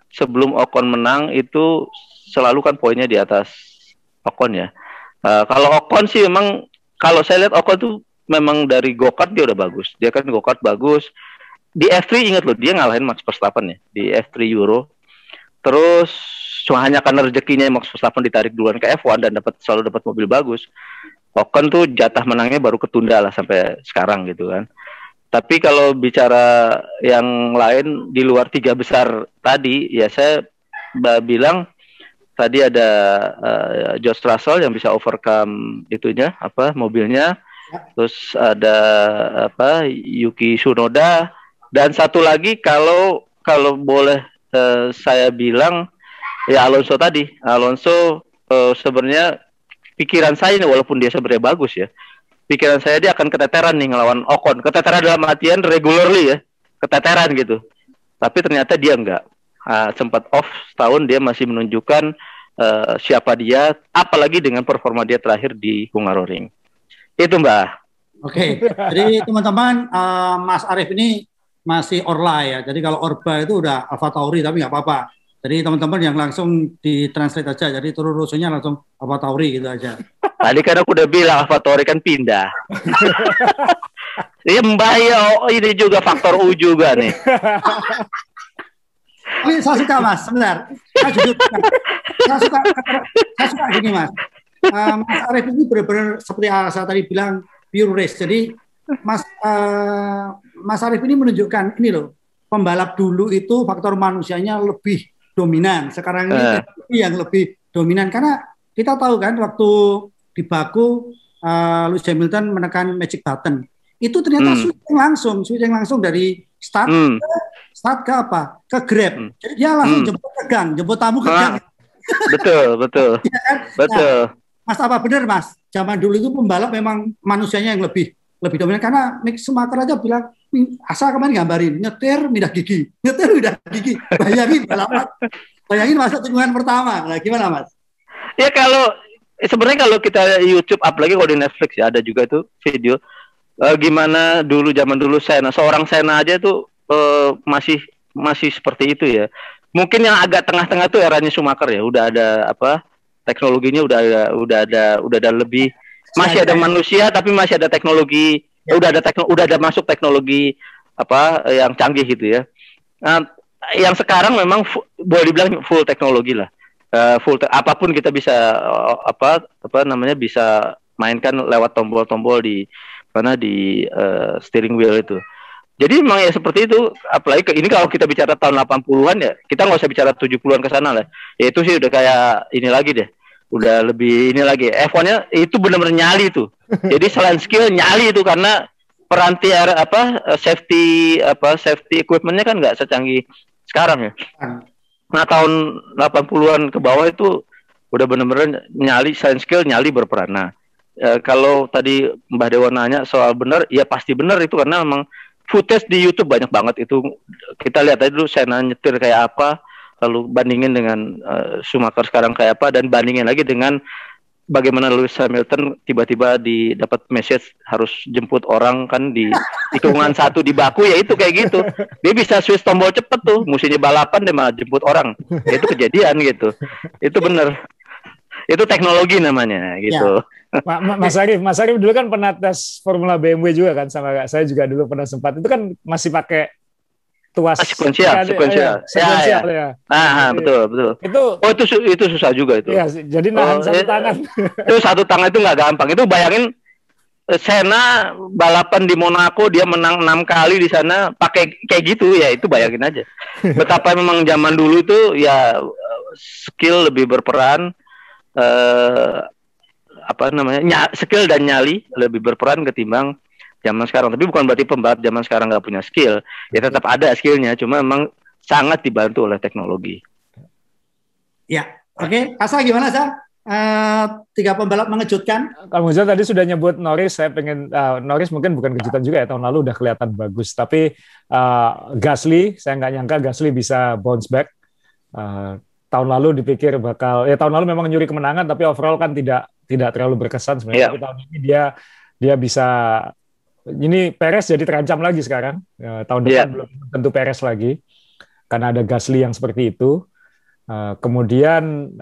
itu selalu kan poinnya di atas Ocon ya. Kalau Ocon sih memang, kalau saya lihat Ocon tuh memang dari go-kart dia udah bagus. Dia kan go-kart bagus. Di F3 ingat loh, dia ngalahin Max Verstappen ya di F3 Euro. Terus cuma hanya karena rezekinya Max Verstappen ditarik duluan ke F1 dan selalu dapat mobil bagus. Ocon tuh jatah menangnya baru ketunda lah sampai sekarang gitu kan. Tapi kalau bicara yang lain di luar 3 besar tadi, ya saya bilang tadi ada George Russell yang bisa overcome mobilnya. Terus ada Yuki Tsunoda, Dan satu lagi kalau boleh saya bilang ya Alonso tadi. Alonso sebenarnya pikiran saya ini walaupun dia sebenarnya bagus ya. Pikiran saya dia akan keteteran nih ngelawan Ocon. Keteteran dalam artian regularly ya. Keteteran gitu. Tapi ternyata dia enggak. Sempat off setahun dia masih menunjukkan siapa dia, apalagi dengan performa dia terakhir di Hungaroring. Itu Mbak. Oke, jadi teman-teman, Mas Arief ini masih Orla ya. Jadi kalau Orba itu udah AlphaTauri tapi nggak apa-apa. Jadi teman-teman yang langsung ditranslate aja. Jadi terus rusuhnya langsung AlphaTauri gitu aja. Tadi kan aku udah bilang AlphaTauri kan pindah. Iya Mbak ya, ini juga faktor U juga nih. Ini saya suka Mas, sebentar. Saya suka gini Mas. Mas Arief ini benar-benar seperti saya tadi bilang pure race. Jadi Mas Arief ini menunjukkan ini loh, pembalap dulu itu faktor manusianya lebih dominan. Sekarang ini yang lebih dominan karena kita tahu kan waktu di Baku Lewis Hamilton menekan magic button itu ternyata switching langsung dari start ke apa? Ke Grab. Jadi dia langsung jemput tamu ke gang. Betul. Ya kan? Betul. Nah, Mas apa benar Mas? Zaman dulu itu pembalap memang manusianya yang lebih dominan karena Mick Schumacher aja bilang asal kemarin gambarin nyetir mindah gigi. Bayangin masa tikungan pertama. Nah, gimana Mas? Ya sebenarnya kalau kita YouTube apalagi kalau di Netflix ya ada juga tuh video gimana zaman dulu seorang Senna aja tuh masih seperti itu ya. Mungkin yang agak tengah-tengah tuh eranya Schumacher ya. Udah ada teknologinya udah ada lebih masih ada manusia tapi masih ada teknologi. Udah ada masuk teknologi yang canggih gitu ya. Nah, yang sekarang memang boleh dibilang full teknologi lah. Apapun kita bisa bisa mainkan lewat tombol-tombol di steering wheel itu. Jadi memang ya seperti itu, apalagi ini kalau kita bicara tahun 80-an ya, kita nggak usah bicara 70-an ke sana lah. Ya itu sih udah kayak ini lagi deh. Udah lebih ini lagi. F1-nya itu benar-benar nyali tuh. Jadi selain skill nyali itu karena peranti safety equipment-nya kan nggak secanggih sekarang ya. Nah, tahun 80-an ke bawah itu udah benar-benar nyali, selain skill nyali berperan. Nah, kalau tadi Mbah Dewa nanya soal benar, ya pasti benar itu karena memang footage di YouTube banyak banget itu. Kita lihat aja dulu Senna nyetir kayak apa, lalu bandingin dengan Schumacher sekarang kayak apa, dan bandingin lagi dengan bagaimana Lewis Hamilton tiba-tiba dapat message harus jemput orang kan di hitungan 1 di Baku, ya itu kayak gitu. Dia bisa switch tombol cepet tuh, musimnya balapan dia malah jemput orang. Ya, itu kejadian gitu. Itu bener. Itu teknologi namanya gitu. Ya. Mas Arief dulu kan pernah tes Formula BMW juga kan sama saya juga dulu pernah sempat. Itu kan masih pakai tuas sekuensial. Ya. Betul. Itu susah juga itu. Ya, jadi nahan satu tangan. Itu satu tangan itu nggak gampang. Itu bayangin Senna balapan di Monaco dia menang 6 kali di sana pakai kayak gitu ya, itu bayangin aja. Betapa memang zaman dulu itu ya skill lebih berperan. Skill dan nyali lebih berperan ketimbang zaman sekarang. Tapi bukan berarti pembalap zaman sekarang nggak punya skill. Ya tetap ada skillnya, cuma memang sangat dibantu oleh teknologi. Ya, oke. Asa gimana Sa? 3 pembalap mengejutkan. Kalau Muzal tadi sudah nyebut Norris, saya pengen Norris mungkin bukan kejutan juga ya, tahun lalu udah kelihatan bagus. Tapi Gasly, saya nggak nyangka Gasly bisa bounce back. Tahun lalu dipikir tahun lalu memang nyuri kemenangan, tapi overall kan tidak terlalu berkesan sebenarnya. Tapi tahun ini dia bisa, ini Perez jadi terancam lagi sekarang. Tahun depan belum tentu Perez lagi karena ada Gasly yang seperti itu. Kemudian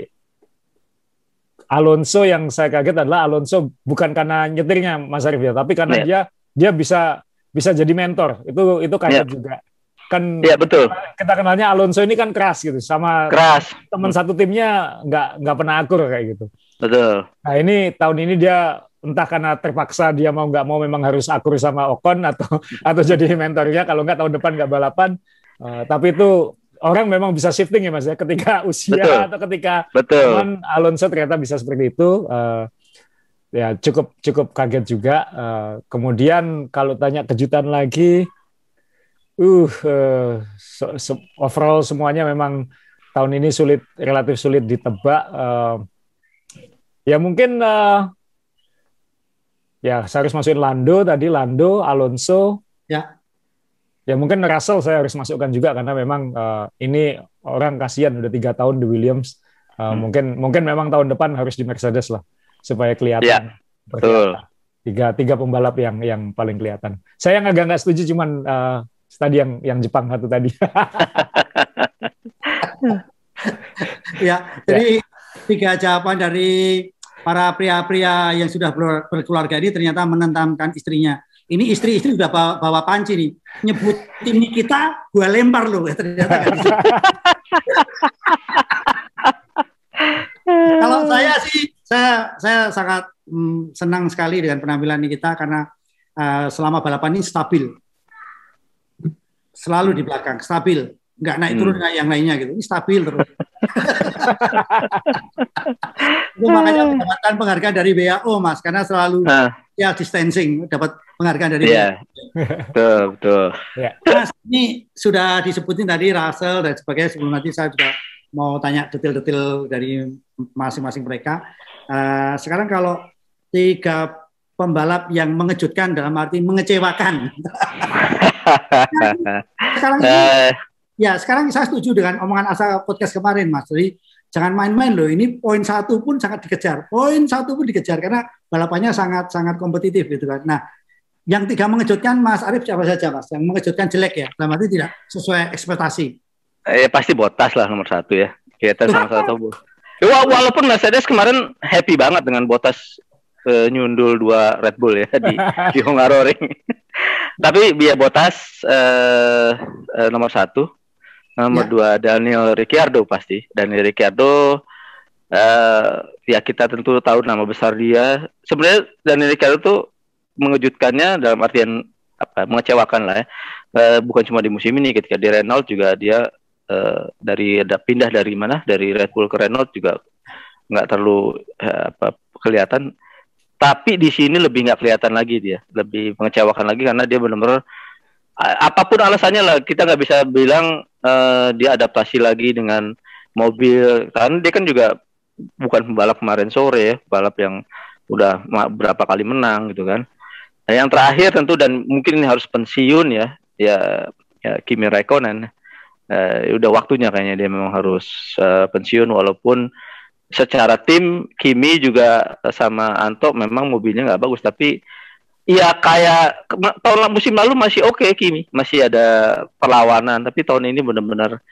Alonso yang saya kaget adalah Alonso bukan karena nyetirnya Mas Arief ya, tapi karena dia bisa jadi mentor. Itu kaget juga. Kan ya, betul. Kita kenalnya Alonso ini kan keras gitu, sama teman satu timnya nggak pernah akur kayak gitu. Betul. Nah ini tahun ini dia entah karena terpaksa dia mau nggak mau memang harus akur sama Ocon atau jadi mentornya, kalau nggak tahun depan nggak balapan. Tapi itu orang memang bisa shifting ya Mas ya, ketika usia atau ketika teman Alonso ternyata bisa seperti itu. Ya cukup kaget juga. Kemudian kalau tanya kejutan lagi, Overall semuanya memang tahun ini relatif sulit ditebak. Ya mungkin ya saya harus masukin Lando, Alonso. Ya. Ya mungkin Russell saya harus masukkan juga karena memang ini orang kasihan udah 3 tahun di Williams. Mungkin memang tahun depan harus di Mercedes lah supaya kelihatan. Ya, betul. Tiga pembalap yang paling kelihatan. Saya yang agak nggak setuju cuman tadi yang Jepang satu tadi. Ya, jadi 3 jawaban dari para pria-pria yang sudah berkeluarga ini ternyata menentamkan istrinya. Ini istri-istri sudah bawa panci nih. Nyebut tim kita, gue lempar loh. Ternyata kan. Kalau saya sih, saya sangat senang sekali dengan penampilan kita karena selama balapan ini stabil. Selalu di belakang, stabil. Nggak naik turun kayak yang lainnya gitu. Ini stabil terus. Itu makanya mendapatkan penghargaan dari WHO, Mas, karena selalu social distancing, dapat penghargaan dari WHO. Betul. Mas, ini sudah disebutin tadi Russell dan sebagainya. Sebelum nanti saya juga mau tanya detail-detail dari masing-masing mereka. Sekarang kalau 3 pembalap yang mengejutkan dalam arti mengecewakan. Sekarang saya setuju dengan omongan Asa podcast kemarin, Mas. Jadi jangan main-main loh. Ini poin 1 pun sangat dikejar. Poin 1 pun dikejar karena balapannya sangat kompetitif gitu kan. Nah, yang 3 mengejutkan, Mas Arief siapa saja, Mas? Yang mengejutkan jelek ya, dalam arti tidak sesuai ekspektasi. Pasti Bottas lah nomor 1 ya. Kita sama-sama. Walaupun Mercedes kemarin happy banget dengan Bottas nyundul 2 Red Bull ya di Hungaroring. Tapi biar Bottas nomor 1. Nomor 2 Daniel Ricciardo pasti. Daniel Ricciardo ya kita tentu tahu nama besar dia. Sebenarnya Daniel Ricciardo tuh mengejutkannya dalam artian mengecewakan lah ya. Bukan cuma di musim ini, ketika di Renault juga dia pindah dari mana? Dari Red Bull ke Renault juga nggak terlalu kelihatan. Tapi di sini lebih nggak kelihatan lagi dia, lebih mengecewakan lagi karena dia benar-benar apapun alasannya lah, kita nggak bisa bilang dia adaptasi lagi dengan mobil. Karena dia kan juga bukan pembalap kemarin sore ya, pembalap yang udah berapa kali menang gitu kan. Nah, yang terakhir tentu dan mungkin ini harus pensiun ya Kimi Räikkönen. Udah waktunya kayaknya dia memang harus pensiun, walaupun secara tim Kimi juga sama Anto memang mobilnya nggak bagus, tapi ya kayak musim lalu masih oke Kimi, masih ada perlawanan, tapi tahun ini benar-benar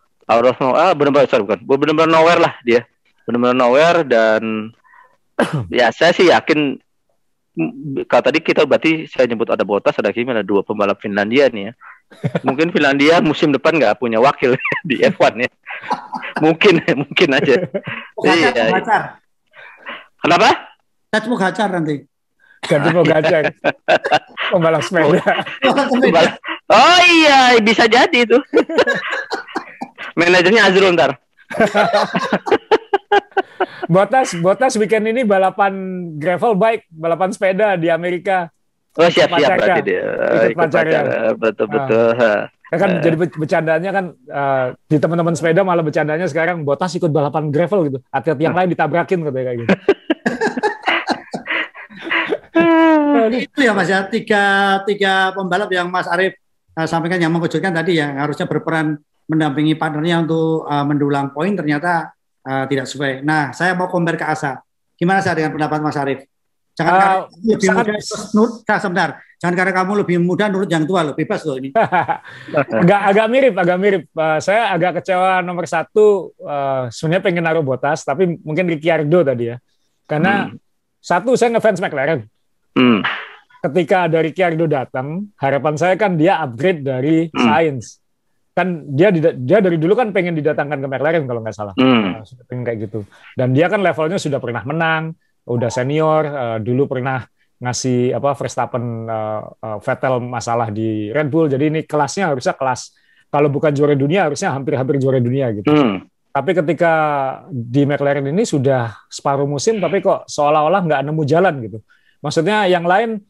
benar-benar nowhere lah dia, benar-benar nowhere. Dan ya saya sih yakin kalau tadi kita berarti saya nyebut ada Bottas, ada Kimi, ada 2 pembalap Finlandia nih ya. Mungkin Finlandia musim depan nggak punya wakil di F1 ya. mungkin aja. Pogacar. Kenapa? Ted Pogacar nanti. Ganti Pogacar. Pembalap sepeda. Oh iya, bisa jadi itu. Manajernya Azrul ntar. Bottas weekend ini balapan gravel bike, balapan sepeda di Amerika. Oh siap berarti dia. Ikut pacarnya. Betul. Kan jadi bercandanya kan di teman-teman sepeda malah bercandanya sekarang Bottas ikut balapan gravel gitu. Atlet yang lain ditabrakin katanya kayak gitu. Itu ya Mas ya, tiga pembalap yang Mas Arief sampaikan yang mengejutkan tadi yang harusnya berperan mendampingi partnernya untuk mendulang poin ternyata tidak sesuai. Nah, saya mau compare ke Asa. Gimana saya dengan pendapat Mas Arief? Jangan sebentar. Jangan karena kamu lebih muda nurut yang tua loh, bebas loh ini. agak mirip. Saya agak kecewa nomor 1. Sebenarnya pengen naruh Bottas, tapi mungkin Ricciardo tadi ya. Karena 1 saya ngefans McLaren. Ketika ada Ricciardo datang, harapan saya kan dia upgrade dari Sainz. Kan dia dari dulu kan pengen didatangkan ke McLaren kalau nggak salah. Sudah pengen kayak gitu. Dan dia kan levelnya sudah pernah menang, udah senior, dulu pernah ngasih Verstappen, Vettel masalah di Red Bull. Jadi ini kelasnya harusnya kelas, kalau bukan juara dunia harusnya hampir juara dunia gitu. Tapi ketika di McLaren ini sudah separuh musim, tapi kok seolah-olah nggak nemu jalan gitu. Maksudnya yang lain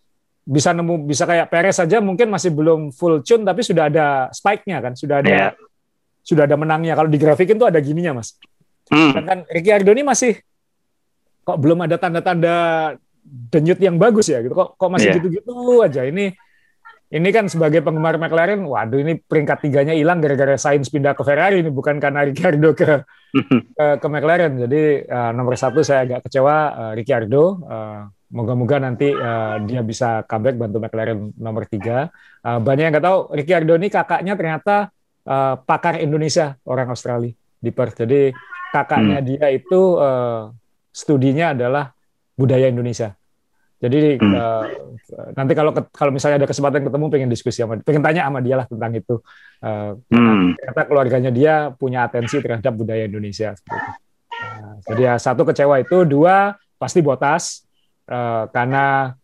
bisa kayak Perez saja mungkin masih belum full tune tapi sudah ada spike-nya kan, sudah ada menangnya. Kalau digrafikin tuh ada gininya Mas. Kan Ricciardo ini masih kok belum ada tanda-tanda denyut yang bagus ya gitu. Kok masih gitu-gitu aja. Ini kan sebagai penggemar McLaren, waduh ini peringkat 3-nya hilang gara-gara Sainz pindah ke Ferrari, ini bukan karena Ricciardo ke McLaren. Jadi nomor 1 saya agak kecewa Ricciardo. Moga-moga nanti dia bisa comeback bantu McLaren nomor 3. Banyak yang nggak tahu Ricciardo ini kakaknya ternyata pakar Indonesia, orang Australia di Perth. Jadi kakaknya dia itu studinya adalah budaya Indonesia. Jadi nanti kalau misalnya ada kesempatan ketemu, pengen tanya sama dia lah tentang itu. Ternyata keluarganya dia punya atensi terhadap budaya Indonesia. Jadi ya 1 kecewa itu, 2 pasti Bottas karena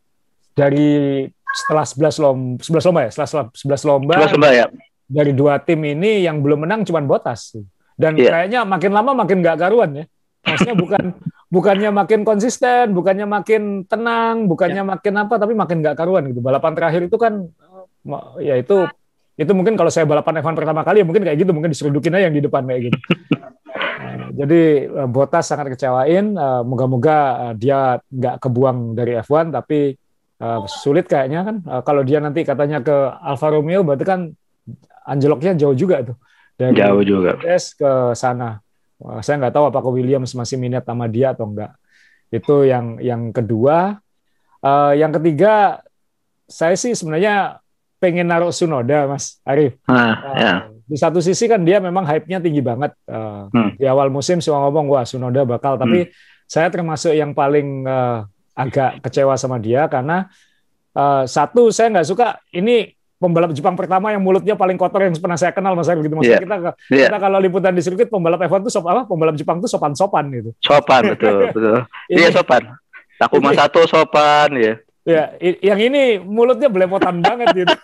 dari setelah 11 lomba ya. Dari 2 tim ini yang belum menang cuma Bottas. Dan kayaknya makin lama makin nggak karuan ya. Maksudnya bukannya makin konsisten, bukannya makin tenang, bukannya makin apa, tapi makin nggak karuan gitu. Balapan terakhir itu kan, ya itu mungkin kalau saya balapan F1 pertama kali ya mungkin kayak gitu, mungkin disurudukin aja yang di depan kayak gitu. Jadi Bottas sangat kecewain. Moga-moga dia nggak kebuang dari F1, tapi sulit kayaknya kan. Kalau dia nanti katanya ke Alfa Romeo, berarti kan anjloknya jauh juga tuh. Dari jauh juga. Ke sana. Saya nggak tahu apakah Williams masih minat sama dia atau enggak. Itu yang kedua. Yang ketiga, saya sih sebenarnya pengen naruh Tsunoda, Mas Arif. Di satu sisi kan dia memang hype-nya tinggi banget. Di awal musim semua ngomong, wah Tsunoda bakal. Tapi saya termasuk yang paling agak kecewa sama dia karena satu, saya nggak suka ini pembalap Jepang pertama yang mulutnya paling kotor yang pernah saya kenal, Mas Arif, gitu. Maksudnya kita kalau liputan di sirkuit, pembalap F1 tuh pembalap Jepang tuh sopan-sopan gitu. Sopan, betul. Iya sopan. Takuma 1 sopan ya. Ya, yang ini mulutnya belepotan banget gitu.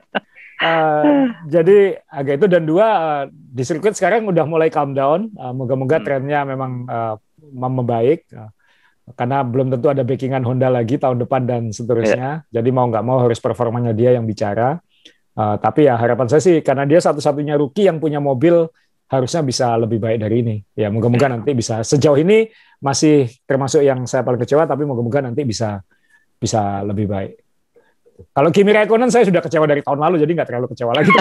Jadi agak itu, dan 2 di sirkuit sekarang udah mulai calm down. Moga-moga trennya memang membaik. Karena belum tentu ada backingan Honda lagi tahun depan dan seterusnya. Jadi mau nggak mau harus performanya dia yang bicara. Tapi ya harapan saya sih, karena dia satu-satunya rookie yang punya mobil, harusnya bisa lebih baik dari ini. Ya moga-moga nanti bisa. Sejauh ini masih termasuk yang saya paling kecewa, tapi moga-moga nanti bisa lebih baik. Kalau Kimi Raikkonen saya sudah kecewa dari tahun lalu, jadi nggak terlalu kecewa lagi.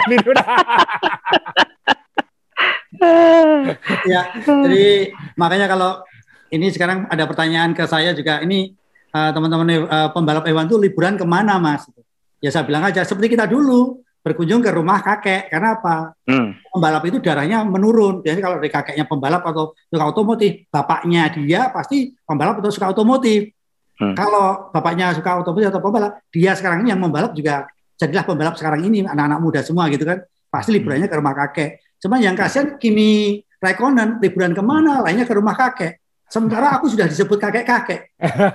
Ya, jadi makanya kalau ini sekarang ada pertanyaan ke saya juga, ini teman-teman pembalap F1 itu liburan kemana, Mas? Ya saya bilang aja seperti kita dulu berkunjung ke rumah kakek. Karena apa? Pembalap itu darahnya menurun. Jadi kalau dari kakeknya pembalap atau suka otomotif, bapaknya dia pasti pembalap atau suka otomotif. Kalau bapaknya suka otomotif atau pembalap, dia sekarang ini yang membalap juga jadilah pembalap sekarang ini, anak-anak muda semua gitu kan. Pasti liburannya ke rumah kakek. Cuma yang kasihan Kimi Raikkonen liburan kemana? Lainnya ke rumah kakek. Sementara aku sudah disebut kakek-kakek.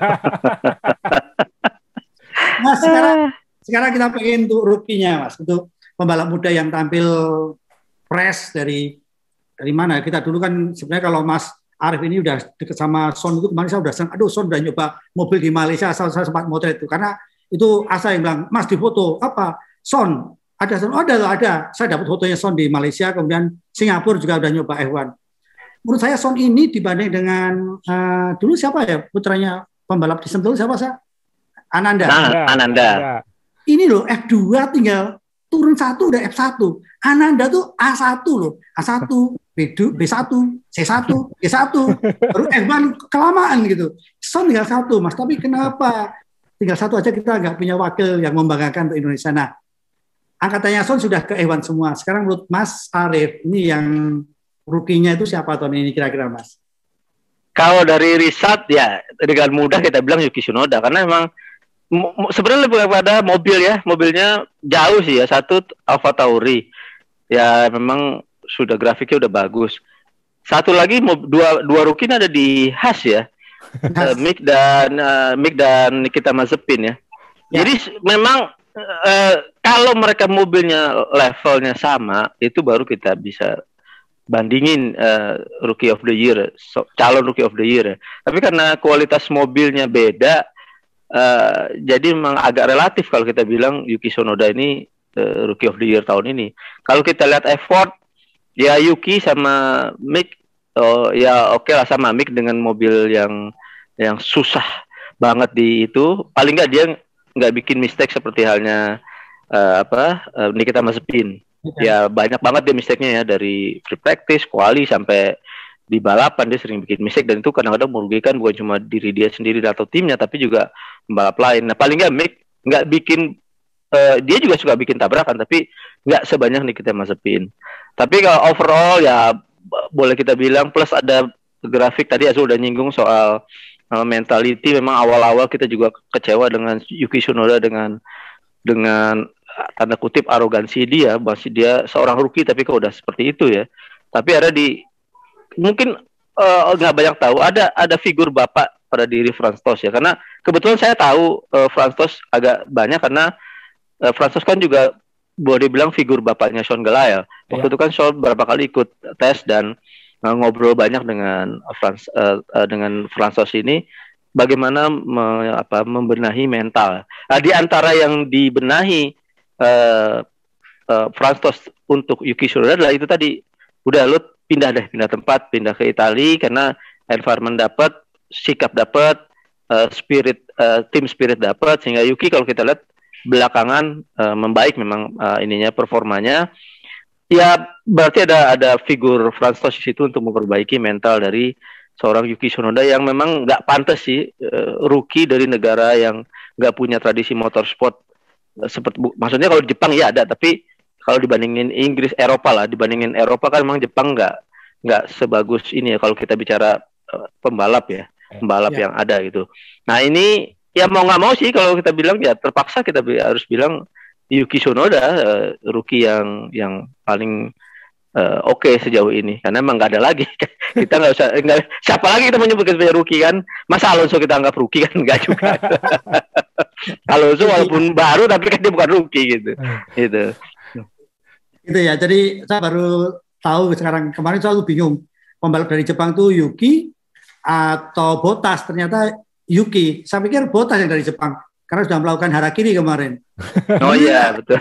Nah, sekarang kita pengen untuk rookie-nya, Mas. Untuk pembalap muda yang tampil fresh dari mana? Kita dulu kan sebenarnya kalau Mas Arif ini udah deket sama Son itu, kemarin saya udah Son udah nyoba mobil di Malaysia, saya sempat motret itu. Karena itu Asa yang bilang, Mas di foto apa? Son. Ada Son? Oh, ada. Saya dapat fotonya Son di Malaysia, kemudian Singapura juga udah nyoba F1. Menurut saya Son ini dibanding dengan dulu siapa ya putranya pembalap di Sentul, siapa sih? Ananda. Ini loh F2 tinggal turun 1 udah F1. Ananda tuh A1 loh. A1, B1, C1, G1. Baru F1 kelamaan gitu. Son tinggal 1, Mas. Tapi kenapa tinggal 1 aja kita nggak punya wakil yang membanggakan untuk Indonesia? Nah, angkatannya Son sudah ke F1 semua. Sekarang menurut Mas Arif, ini yang rookie-nya itu siapa tahun ini kira-kira, Mas? Kalau dari riset ya dengan mudah kita bilang Yuki Tsunoda, karena memang sebenarnya lebih pada mobil ya, mobilnya jauh sih ya. Satu Alfa Tauri ya, memang sudah grafiknya udah bagus. Satu lagi dua rookie ada di Haas ya, Mick dan Nikita Mazepin ya. Jadi memang kalau mereka mobilnya levelnya sama, itu baru kita bisa bandingin Rookie of the Year, calon Rookie of the Year. Tapi karena kualitas mobilnya beda, Jadi memang agak relatif kalau kita bilang Yuki Tsunoda ini Rookie of the Year tahun ini. Kalau kita lihat effort, ya Yuki sama Mick, ya oke lah sama Mick dengan mobil yang susah banget di itu. Paling nggak dia nggak bikin mistake seperti halnya Nikita Mazepin. Ya banyak banget dia mistake-nya ya, dari free practice, quali sampai di balapan dia sering bikin mistake, dan itu kadang-kadang merugikan bukan cuma diri dia sendiri atau timnya, tapi juga pembalap lain. Nah paling nggak Mick nggak bikin, dia juga suka bikin tabrakan, tapi nggak sebanyak Nikita Mazepin. Tapi kalau overall ya boleh kita bilang plus ada grafik tadi Azul udah nyinggung soal mentality. Memang awal-awal kita juga kecewa dengan Yuki Tsunoda dengan tanda kutip arogansi dia, masih dia seorang rookie tapi kok udah seperti itu ya. Tapi ada mungkin nggak banyak tahu ada figur bapak pada diri Franz Tost ya, karena kebetulan saya tahu Franz Tost agak banyak karena Franz Tost kan juga boleh dibilang figur bapaknya Sean Gelael. Waktu itu kan Sean berapa kali ikut tes dan ngobrol banyak dengan Franz Tost ini bagaimana membenahi mental. Nah, di antara yang dibenahi Franz Tost untuk Yuki Tsunoda adalah itu tadi, udah lu pindah tempat, pindah ke Italia karena environment dapat, sikap dapat, team spirit dapat, sehingga Yuki kalau kita lihat belakangan membaik memang performanya. Ya berarti ada figur Franz Tost di situ untuk memperbaiki mental dari seorang Yuki Tsunoda yang memang nggak pantas sih, rookie dari negara yang nggak punya tradisi motorsport seperti, maksudnya kalau di Jepang ya ada, tapi kalau dibandingin Inggris, Eropa kan memang Jepang nggak sebagus ini ya kalau kita bicara pembalap yang ada gitu. Nah ini ya mau nggak mau sih kalau kita bilang ya terpaksa kita harus bilang Yuki Tsunoda rookie yang paling oke sejauh ini, karena emang nggak ada lagi. Kita nggak usah, siapa lagi kita menyebut sebagai rookie kan? Masa Alonso kita anggap rookie kan? Nggak juga. Alonso walaupun baru tapi kan dia bukan rookie gitu. Gitu ya. Jadi saya baru tahu sekarang, kemarin selalu bingung pembalap dari Jepang tuh Yuki atau Bottas, ternyata Yuki. Saya pikir Bottas yang dari Jepang karena sudah melakukan harakiri kemarin. Oh iya betul.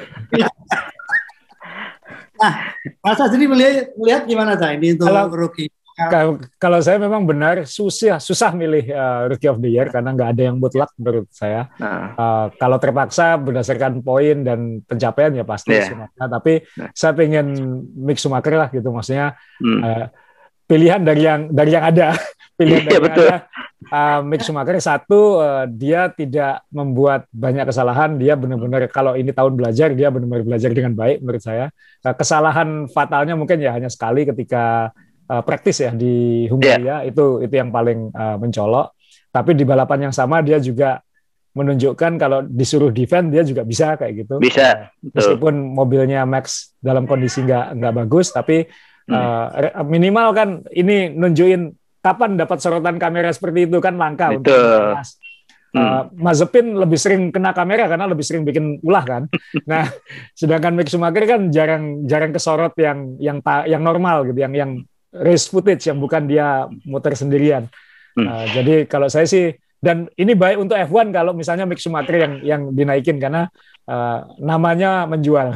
Nah, Masa sendiri melihat gimana saya ini untuk rookie? Kalau saya memang benar susah milih Rookie of the Year karena nggak ada yang mutlak menurut saya. Kalau terpaksa berdasarkan poin dan pencapaian ya pasti Schumacher. Tapi saya pengen Mick Schumacher lah gitu, maksudnya pilihan dari yang ada. Pilihan dari yang ada. Mick Schumacher satu, dia tidak membuat banyak kesalahan. Dia benar-benar kalau ini tahun belajar, dia benar-benar belajar dengan baik menurut saya. Kesalahan fatalnya mungkin ya hanya sekali ketika praktis ya di Hungaria, itu yang paling mencolok. Tapi di balapan yang sama dia juga menunjukkan kalau disuruh defend dia juga bisa kayak gitu. Bisa. Meskipun mobilnya Max dalam kondisi nggak bagus, tapi minimal kan ini nunjukin kapan dapat sorotan kamera seperti itu kan langka untuk Mazepin lebih sering kena kamera karena lebih sering bikin ulah kan. Nah, sedangkan Mick Schumacher kan jarang kesorot yang normal gitu, yang race footage yang bukan dia muter sendirian. Jadi kalau saya sih, dan ini baik untuk F1 kalau misalnya Mick Schumacher yang dinaikin karena namanya menjual.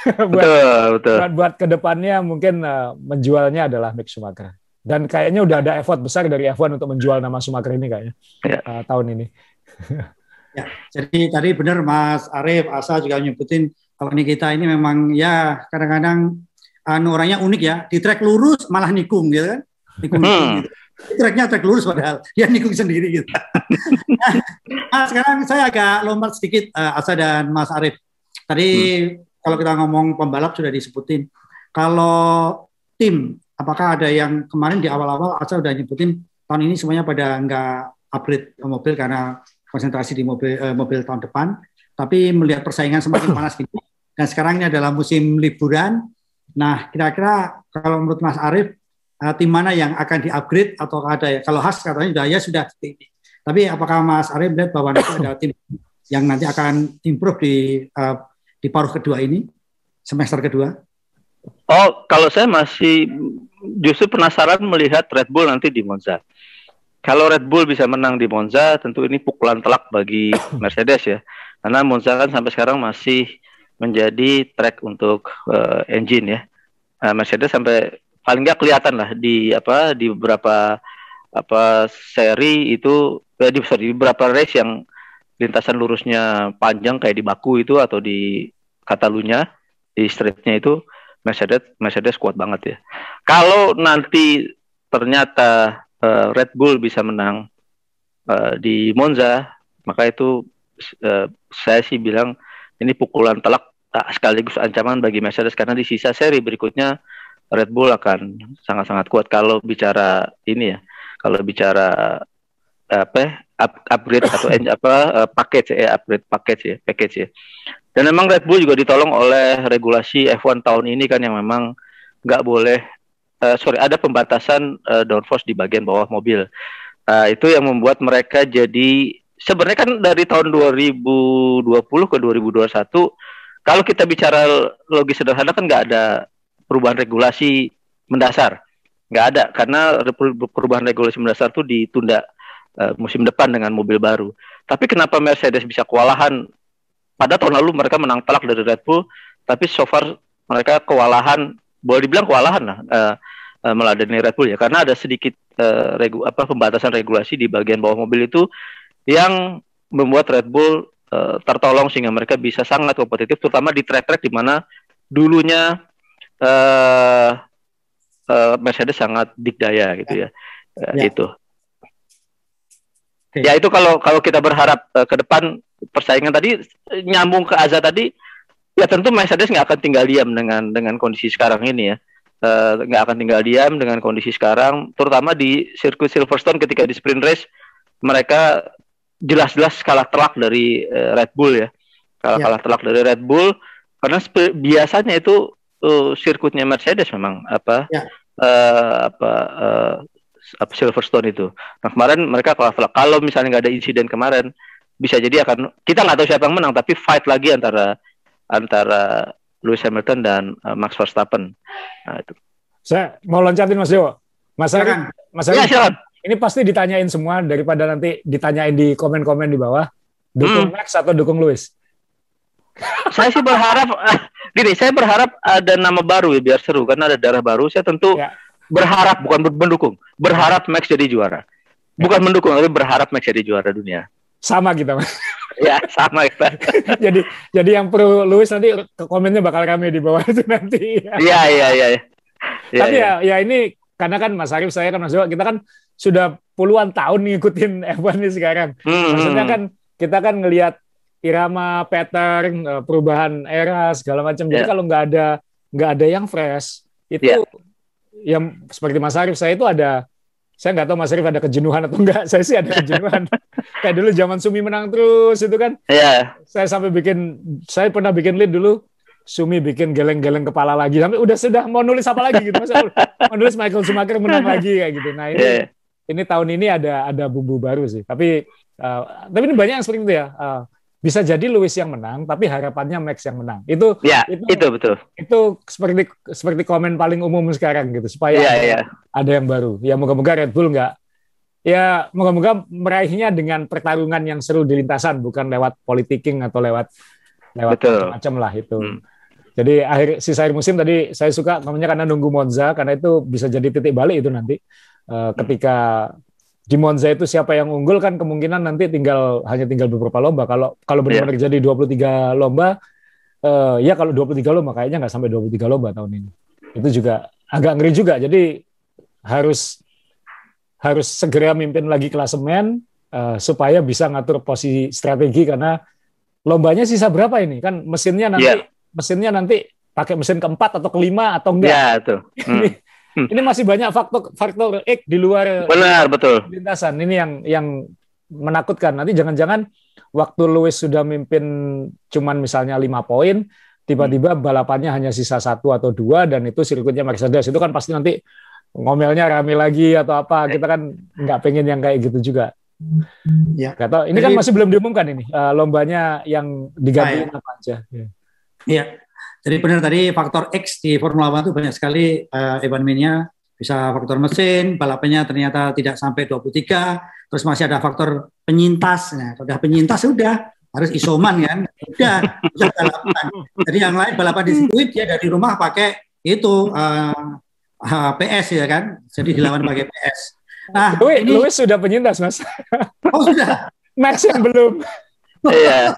Buat kedepannya mungkin menjualnya adalah Mick Schumacher. Dan kayaknya udah ada effort besar dari F1 untuk menjual nama Schumacher ini kayaknya tahun ini. Ya, jadi tadi benar Mas Arief, Asa juga nyebutin kalau Nikita ini memang ya kadang-kadang orangnya unik ya, di trek lurus malah nikung gitu kan, nikung gitu. Treknya trek lurus padahal dia nikung sendiri gitu. Nah, sekarang saya agak lompat sedikit, Asa dan Mas Arief. Tadi kalau kita ngomong pembalap sudah disebutin, kalau tim apakah ada yang kemarin di awal-awal Asa udah nyebutin tahun ini semuanya pada nggak upgrade mobil karena konsentrasi di mobil tahun depan, tapi melihat persaingan semakin panas gitu, dan sekarang ini adalah musim liburan. Nah, kira-kira kalau menurut Mas Arief, tim mana yang akan di-upgrade atau ada ya? Kalau Haas katanya sudah. Tapi apakah Mas Arief melihat bahwa nanti ada tim yang nanti akan improve di paruh kedua ini, semester kedua? Oh, kalau saya masih justru penasaran melihat Red Bull nanti di Monza. kalau Red Bull bisa menang di Monza, tentu ini pukulan telak bagi Mercedes ya. Karena Monza kan sampai sekarang masih menjadi track untuk engine ya. Mercedes sampai paling nggak kelihatan lah di beberapa seri itu di beberapa race yang lintasan lurusnya panjang kayak di Baku itu atau di Catalunya di streetnya itu Mercedes kuat banget ya. Kalau nanti ternyata Red Bull bisa menang di Monza, maka itu saya sih bilang ini pukulan telak sekaligus ancaman bagi Mercedes, karena di sisa seri berikutnya Red Bull akan sangat-sangat kuat kalau bicara ini ya. Kalau bicara upgrade atau package ya. Dan memang Red Bull juga ditolong oleh regulasi F1 tahun ini kan yang memang nggak boleh ada pembatasan downforce di bagian bawah mobil. Itu yang membuat mereka jadi sebenarnya kan dari tahun 2020 ke 2021 kalau kita bicara logis sederhana kan nggak ada perubahan regulasi mendasar. Nggak ada, karena perubahan regulasi mendasar itu ditunda musim depan dengan mobil baru. Tapi kenapa Mercedes bisa kewalahan? Pada tahun lalu mereka menang telak dari Red Bull, tapi so far mereka kewalahan, boleh dibilang kewalahan lah, meladeni Red Bull ya, karena ada sedikit pembatasan regulasi di bagian bawah mobil itu yang membuat Red Bull tertolong sehingga mereka bisa sangat kompetitif, terutama di track-track di mana dulunya Mercedes sangat dikdaya gitu ya. Itu. Okay. Ya itu kalau kita berharap ke depan persaingan tadi nyambung ke Azza tadi, ya tentu Mercedes nggak akan tinggal diam dengan kondisi sekarang ini ya. Nggak akan tinggal diam dengan kondisi sekarang, terutama di sirkuit Silverstone ketika di sprint race mereka jelas-jelas kalah telak dari Red Bull ya. Kalah telak dari Red Bull karena biasanya itu sirkuitnya Mercedes memang Silverstone itu. Nah kemarin mereka kalah telak. Kalau misalnya nggak ada insiden kemarin, bisa jadi kita nggak tahu siapa yang menang, tapi fight lagi antara Lewis Hamilton dan Max Verstappen. Nah, itu. Saya mau loncatin Mas Dewo. Mas Arif, silakan. Ini pasti ditanyain semua daripada nanti ditanyain di komen-komen di bawah. Dukung Max atau dukung Lewis? Saya sih berharap saya berharap ada nama baru ya biar seru, karena ada darah baru. Saya tentu berharap, bukan mendukung, berharap Max jadi juara. Bukan mendukung, tapi berharap Max jadi juara dunia. Sama kita, Mas. Ya, sama kita. jadi yang pro Lewis nanti komennya bakal rame di bawah itu nanti. Iya. Tapi ya ini karena kan Mas Arif, saya kan Mas Dewa, kita kan sudah puluhan tahun ngikutin F1 ini sekarang. Maksudnya kan kita kan ngelihat irama, pattern, perubahan era segala macam. Jadi kalau nggak ada yang fresh itu yang seperti Mas Arif, saya nggak tahu Mas Arif ada kejenuhan atau enggak. Saya sih ada kejenuhan. Kayak dulu zaman Sumi menang terus itu kan. Saya pernah bikin lead dulu. Sumi bikin geleng-geleng kepala lagi. Sampai sudah mau nulis apa lagi gitu. Mau nulis Michael Schumacher menang lagi kayak gitu. Nah ini tahun ini ada bumbu baru sih. Tapi ini banyak yang seperti itu ya. Bisa jadi Lewis yang menang, tapi harapannya Max yang menang. Itu betul. Itu seperti komen paling umum sekarang gitu, supaya ada yang baru. Ya moga-moga Red Bull moga-moga meraihnya dengan pertarungan yang seru di lintasan, bukan lewat politicking atau lewat macam-macam lah itu. Jadi sisa akhir musim tadi saya suka namanya karena nunggu Monza, karena itu bisa jadi titik balik itu nanti ketika di Monza itu siapa yang unggul kan kemungkinan nanti hanya tinggal beberapa lomba. Kalau benar-benar jadi 23 lomba, kalau 23 lomba kayaknya nggak sampai 23 lomba tahun ini. Itu juga agak ngeri juga. Jadi harus segera mimpin lagi klasemen supaya bisa ngatur posisi strategi, karena lombanya sisa berapa ini? Kan mesinnya nanti pakai mesin keempat atau kelima atau enggak? Iya, tuh. Ini masih banyak faktor X di luar lintasan. Ini yang menakutkan. Nanti jangan-jangan waktu Lewis sudah mimpin cuman misalnya 5 poin, tiba-tiba balapannya hanya sisa 1 atau 2 dan itu sirkuitnya Mercedes. Itu kan pasti nanti ngomelnya rame lagi atau apa. Kita kan nggak pengen yang kayak gitu juga. Ini kan masih belum diumumkan ini lombanya yang diganti apa aja. Iya. Jadi benar tadi faktor X di Formula One itu banyak sekali Evan Mania. bisa faktor mesin, balapannya ternyata tidak sampai 23, terus masih ada faktor penyintas. Nah, sudah penyintas sudah harus isoman kan, udah balapan. Jadi yang lain balapan di sirkuit dia dari rumah pakai itu PS ya kan, jadi dilawan pakai PS. Nah, Louis sudah penyintas, Mas. Oh sudah. Max yang belum. Iya.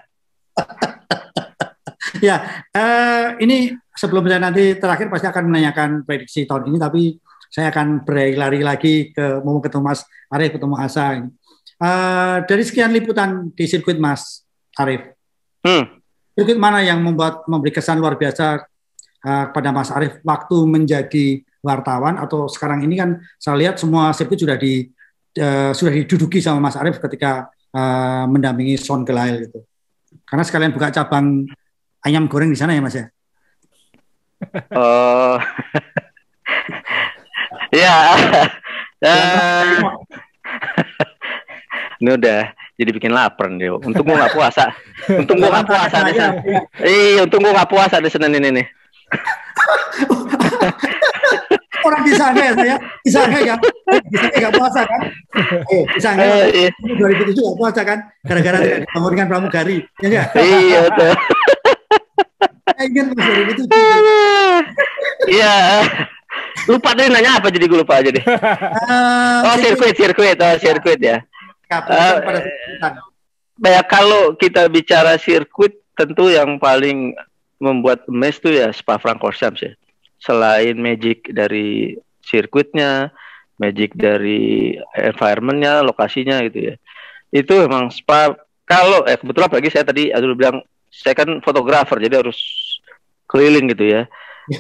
Ya, ini sebelum saya nanti terakhir pasti akan menanyakan prediksi tahun ini, tapi saya akan berlari lagi mau ketemu Mas Arief, ketemu Asa. Dari sekian liputan di sirkuit Mas Arief, sirkuit mana yang memberi kesan luar biasa kepada Mas Arief waktu menjadi wartawan, atau sekarang ini kan saya lihat semua sirkuit sudah diduduki sama Mas Arief ketika mendampingi Sean Gelael gitu. Karena sekalian buka cabang ayam goreng di sana ya Mas ya. Oh. Ya. Ini udah jadi bikin lapar nih. Untung gue nggak puasa. Untung gue nggak puasa di sana. Untung gue nggak puasa di Senin ini nih. Orang di sana ya saya, di sana nggak puasa kan? Di sana 2007 nggak puasa kan? Gara-gara tidak dibangunkan pramugari, ya nggak? Iya betul. Ingat Mas 2007. Iya. Lupa tadi nanya apa, jadi gue lupa aja deh. Sirkuit ya. Kalau kita bicara sirkuit, tentu yang paling membuat emes tuh ya Spa-Francorchamps ya. Selain magic dari sirkuitnya, magic dari environmentnya, lokasinya gitu ya. Itu memang Spa. Kalau kebetulan apalagi saya tadi bilang saya kan fotografer, jadi harus keliling gitu ya.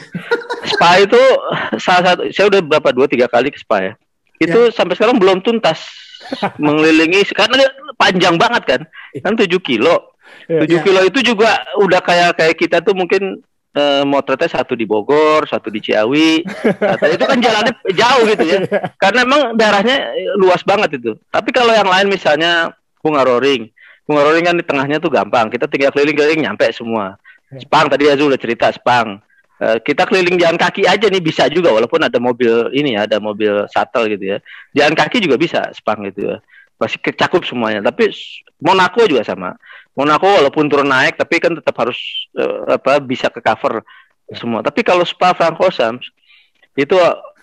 Spa itu salah satu, saya udah 2-3 kali ke Spa ya. Itu sampai sekarang belum tuntas mengelilingi, karena panjang banget kan 7 kilo. 7 kilo itu juga udah kayak kita tuh mungkin motretnya 1 di Bogor, 1 di Ciawi. Itu kan jalannya jauh gitu ya. Karena emang daerahnya luas banget itu. Tapi kalau yang lain misalnya Hungaroring kan di tengahnya tuh gampang. Kita tinggal keliling-keliling nyampe semua. Sepang tadi Azul udah cerita Sepang. Kita keliling jalan kaki aja nih bisa juga, walaupun ada mobil ini ya, ada mobil shuttle gitu ya. Jalan kaki juga bisa Sepang gitu ya. Pasti kecakup semuanya. Tapi Monaco juga sama. Monaco walaupun turun naik, tapi kan tetap harus bisa ke cover semua. Tapi kalau Spa-Francorchamps itu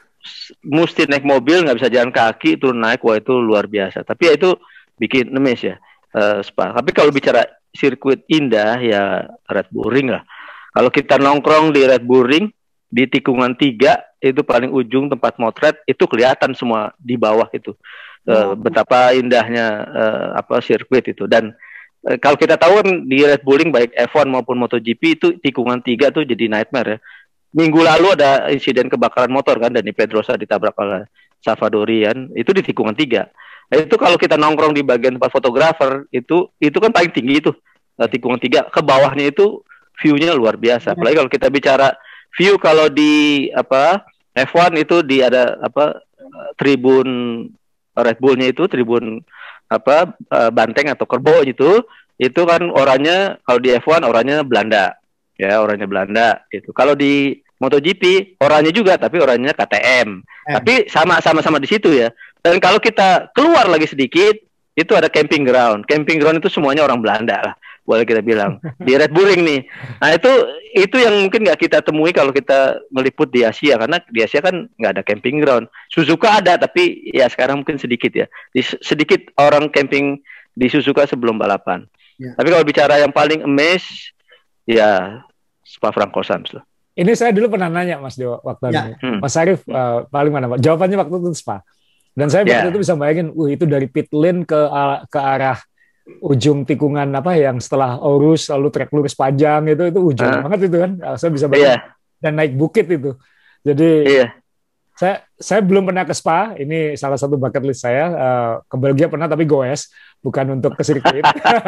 mesti naik mobil, nggak bisa jalan kaki, turun naik, wah itu luar biasa. Tapi ya itu bikin emes ya Spa. Tapi kalau bicara sirkuit indah ya Red Bull Ring lah. Kalau kita nongkrong di Red Bull Ring di tikungan 3 itu paling ujung tempat motret, itu kelihatan semua di bawah itu. Betapa indahnya sirkuit itu. Dan kalau kita tahu kan di Red Bull Ring baik F1 maupun MotoGP itu tikungan 3 tuh jadi nightmare ya. Minggu lalu ada insiden kebakaran motor kan, Dani Pedrosa ditabrak oleh Savadori kan, itu di tikungan 3. Nah, itu kalau kita nongkrong di bagian tempat fotografer itu kan paling tinggi itu tikungan 3. Ke bawahnya itu view-nya luar biasa. Apalagi kalau kita bicara view, kalau di F1 itu ada tribun Red Bull-nya itu tribun banteng atau kerbau itu kan oranye. Kalau di F1 oranye Belanda ya, oranye Belanda itu. Kalau di MotoGP oranye juga, tapi oranye KTM. Tapi sama di situ ya. Dan kalau kita keluar lagi sedikit, itu ada camping ground itu semuanya orang Belanda lah, boleh kita bilang di Red Bull Ring nih. Nah itu yang mungkin nggak kita temui kalau kita meliput di Asia, karena di Asia kan nggak ada camping ground. Suzuka ada, tapi ya sekarang mungkin sedikit ya. Sedikit orang camping di Suzuka sebelum balapan. Ya. Tapi kalau bicara yang paling emes ya Spa-Francorchamps lah. Ini saya dulu pernah nanya Mas Dewa waktu itu. Mas Arief paling mana Pak? Jawabannya waktu itu Spa. Dan saya waktu itu bisa bayangin, itu dari pit lane ke arah ujung tikungan yang setelah Aurus lalu trek lurus panjang itu ujung banget itu kan. Saya bisa bayangin. Dan naik bukit itu. Jadi saya belum pernah ke Spa. Ini salah satu bucket list saya. Ke Belgia pernah tapi goes, bukan untuk ke sirkuit.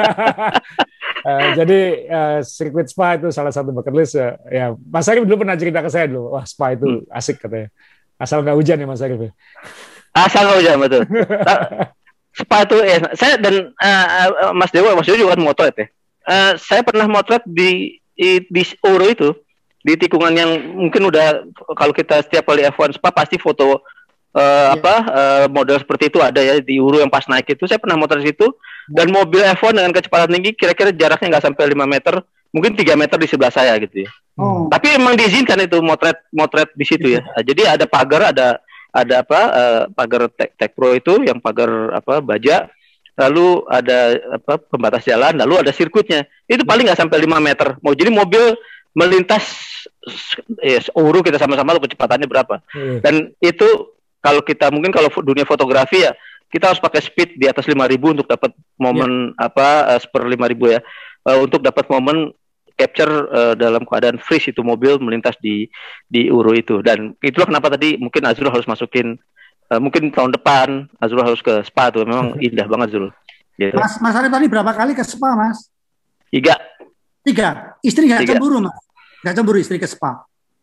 Jadi sirkuit Spa itu salah satu bucket list. Ya, Mas Arief dulu pernah cerita ke saya dulu. Wah, Spa itu asik katanya. Asal nggak hujan ya Mas Arief. Asal nggak hujan betul. Spa itu saya dan Mas Dewa juga kan motret ya. Saya pernah motret di Euro itu di tikungan yang mungkin udah kalau kita setiap kali F1 Spa pasti foto model seperti itu ada ya di Uru yang pas naik itu. Saya pernah motor di situ dan mobil F1 dengan kecepatan tinggi kira-kira jaraknya nggak sampai 5 meter, mungkin 3 meter di sebelah saya gitu ya. Tapi emang diizinkan itu motret di situ ya. Jadi ada pagar, ada pagar Tech Pro itu yang pagar baja, lalu ada pembatas jalan, lalu ada sirkuitnya. Itu paling nggak sampai 5 meter. Jadi mobil melintas Uru kita sama-sama tuh kecepatannya berapa. Dan itu kalau kita mungkin kalau dunia fotografi ya kita harus pakai speed di atas 5.000 untuk dapat momen per 5.000 ya. Untuk dapat momen capture dalam keadaan freeze itu mobil melintas di Uru itu. Dan itulah kenapa tadi mungkin Azrul harus masukin mungkin tahun depan Azrul harus ke Spa tuh. Memang indah banget Azrul. Gitu. Mas Arif tadi berapa kali ke Spa, Mas? 3. Istri nggak cemburu, Mas? Nggak cemburu istri ke Spa?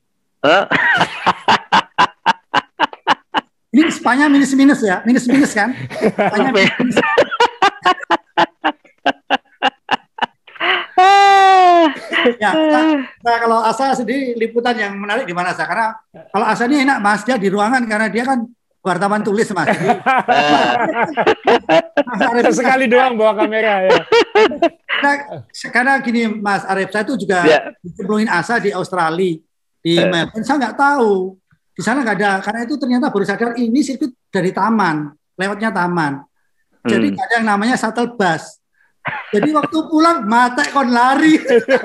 Ini Spanya minus-minus ya? Minus-minus kan? Spanya minus. Ya, nah, kalau Asa sendiri liputan yang menarik di mana Asa? Karena kalau Asa ini enak Mas, dia di ruangan karena dia kan wartawan tulis Mas. Jadi, sekali doang bawa kamera ya. Karena gini Mas Arif, saya tuh juga dicemplungin Asa di Australia, di Melbourne, saya nggak tahu. Di sana nggak ada, karena itu ternyata baru sadar ini sirkuit dari taman, lewatnya taman. Jadi nggak ada yang namanya shuttle bus. Jadi waktu pulang mata kon lari.